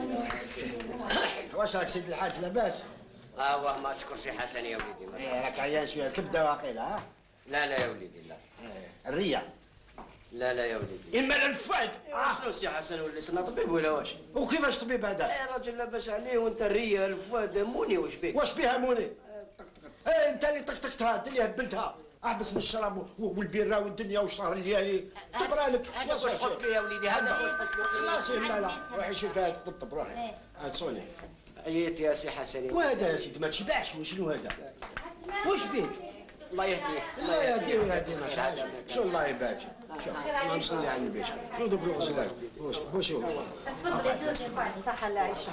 واش راك سيدي الحاج لاباس؟ والله ما تشكرش حسن يا وليدي راك عيان شويه كبده واقيلا لا يا وليدي لا الريه لا لا يا وليدي. اما الفؤاد. شنو سي حسن وليت انا طبيب ولا واش؟ وكيفاش طبيب هذا؟ يا راجل لاباس عليه وانت الريه الفؤاد موني واش بيك؟ واش بيها موني؟ انت اللي طقطقتها انت اللي هبلتها. احبس من الشراب والبيره والدنيا والشهر الليالي تبرى لك. هذا واش قلت لي يا وليدي؟ هذا واش قلت لي؟ خلاص يما لا روحي شوف هذا طبطب روحي. هاد صوني. عييت يا سي حسن. وهذا يا سيدي ما تشبعش شنو هذا؟ واش بيك؟ الله يهديك. الله يهديه ويهدينا شو الله يبارك. شوف اللهم صل على النبي. شوف دوك الغسلان وشوف. تفضلي جوزي بعد صحة الله يعيشك.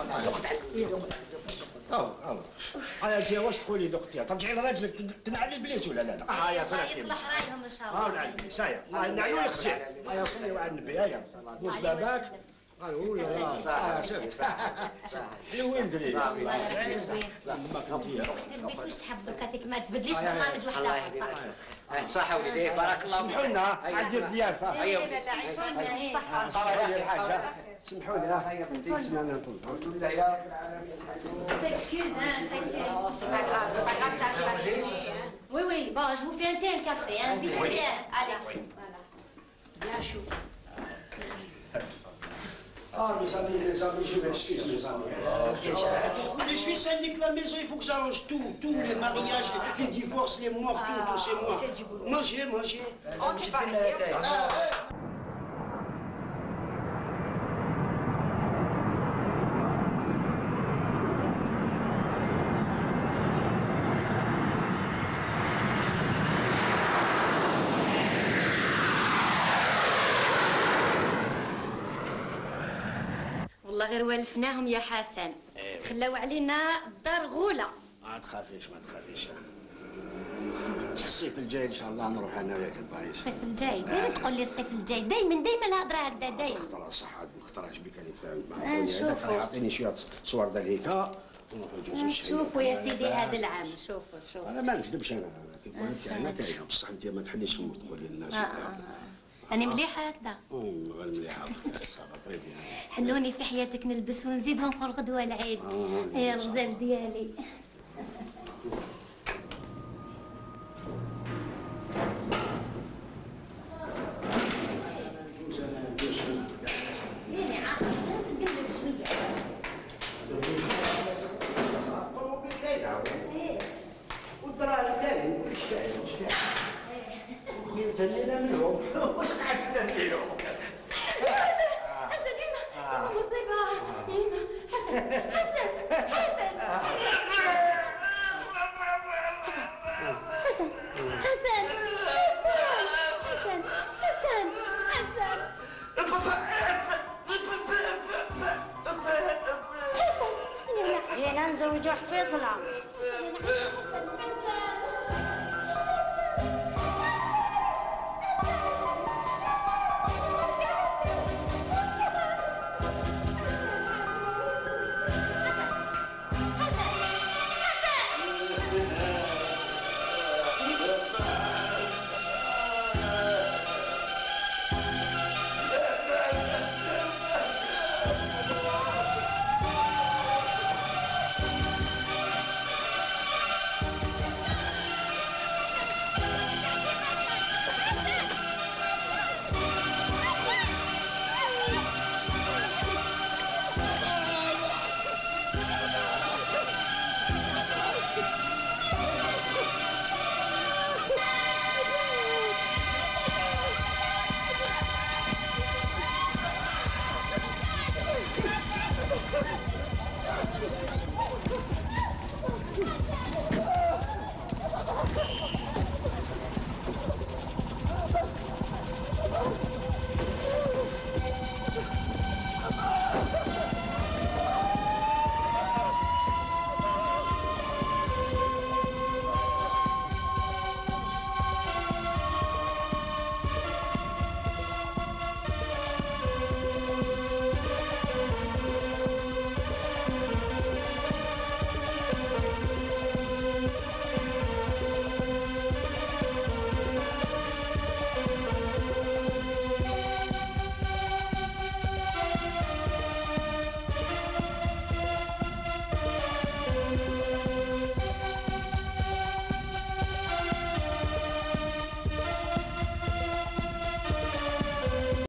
هيا واش تقولي دقتي؟ ترجعي لراجلك تنعلي البليس ولا لا؟ هيا الله يصلح رايهم ان شاء الله. نعلي البليس هيا نعلو لك خزي. هيا صليو على النبي هيا بوس باباك. قالوا يا لا شوف حلوين دريري. الله يرحم زوين. البيت واش تحب بركاتك ما تبدليش برنامج واحد اخر. صح وليدي بارك الله. سمحوا لنا عندي ضيافه. هيا وليدي صحة. صحة الحاجه. سمحوا لي ها سمعنا نطلع. S'excuse, hein, ça a été un petit peu. C'est pas grave, ça arrive à tout. Oui, oui, bon, je vous fais un thé, un café, hein, vite bien. Allez, voilà. Bien chaud. Les amis, je m'excuse, les amis. Les Suisses indiquent la maison, il faut que j'arrange tout, tous les mariages, les divorces, les morts, tout chez moi. C'est du boulot. Mangez. On s'y parle. والله غير والفناهم يا حسن. خلاو علينا الدار غوله. ما تخافيش الصيف الجاي ان شاء الله نروح انا وياك لباريس. الصيف الجاي دائما تقول لي الصيف الجاي دائما الهضره هكذا دائما. خطره صح نختارش بك اللي تفاهم معايا. نشوفوا يعطيني شويه صور ديال هيكا ونروحوا نجوزوا الشهيد. شوفوا يا سيدي هذا العام شوفوا. انا ما نكذبش انا كيف نقول لك انا كاينه بصح انت ما تحليش فمك تقولي للناس. أنا مليحة هكذا. غير مليحة صافا طريب يعني. حلوني في حياتك نلبس ونزيد ونقول غدوة العيد. يا الغزال ديالي. تهنينا منهم واش قاعد تهنيهم؟ حسن يما مصيبة يما جينا نزوجوا حفيظنا.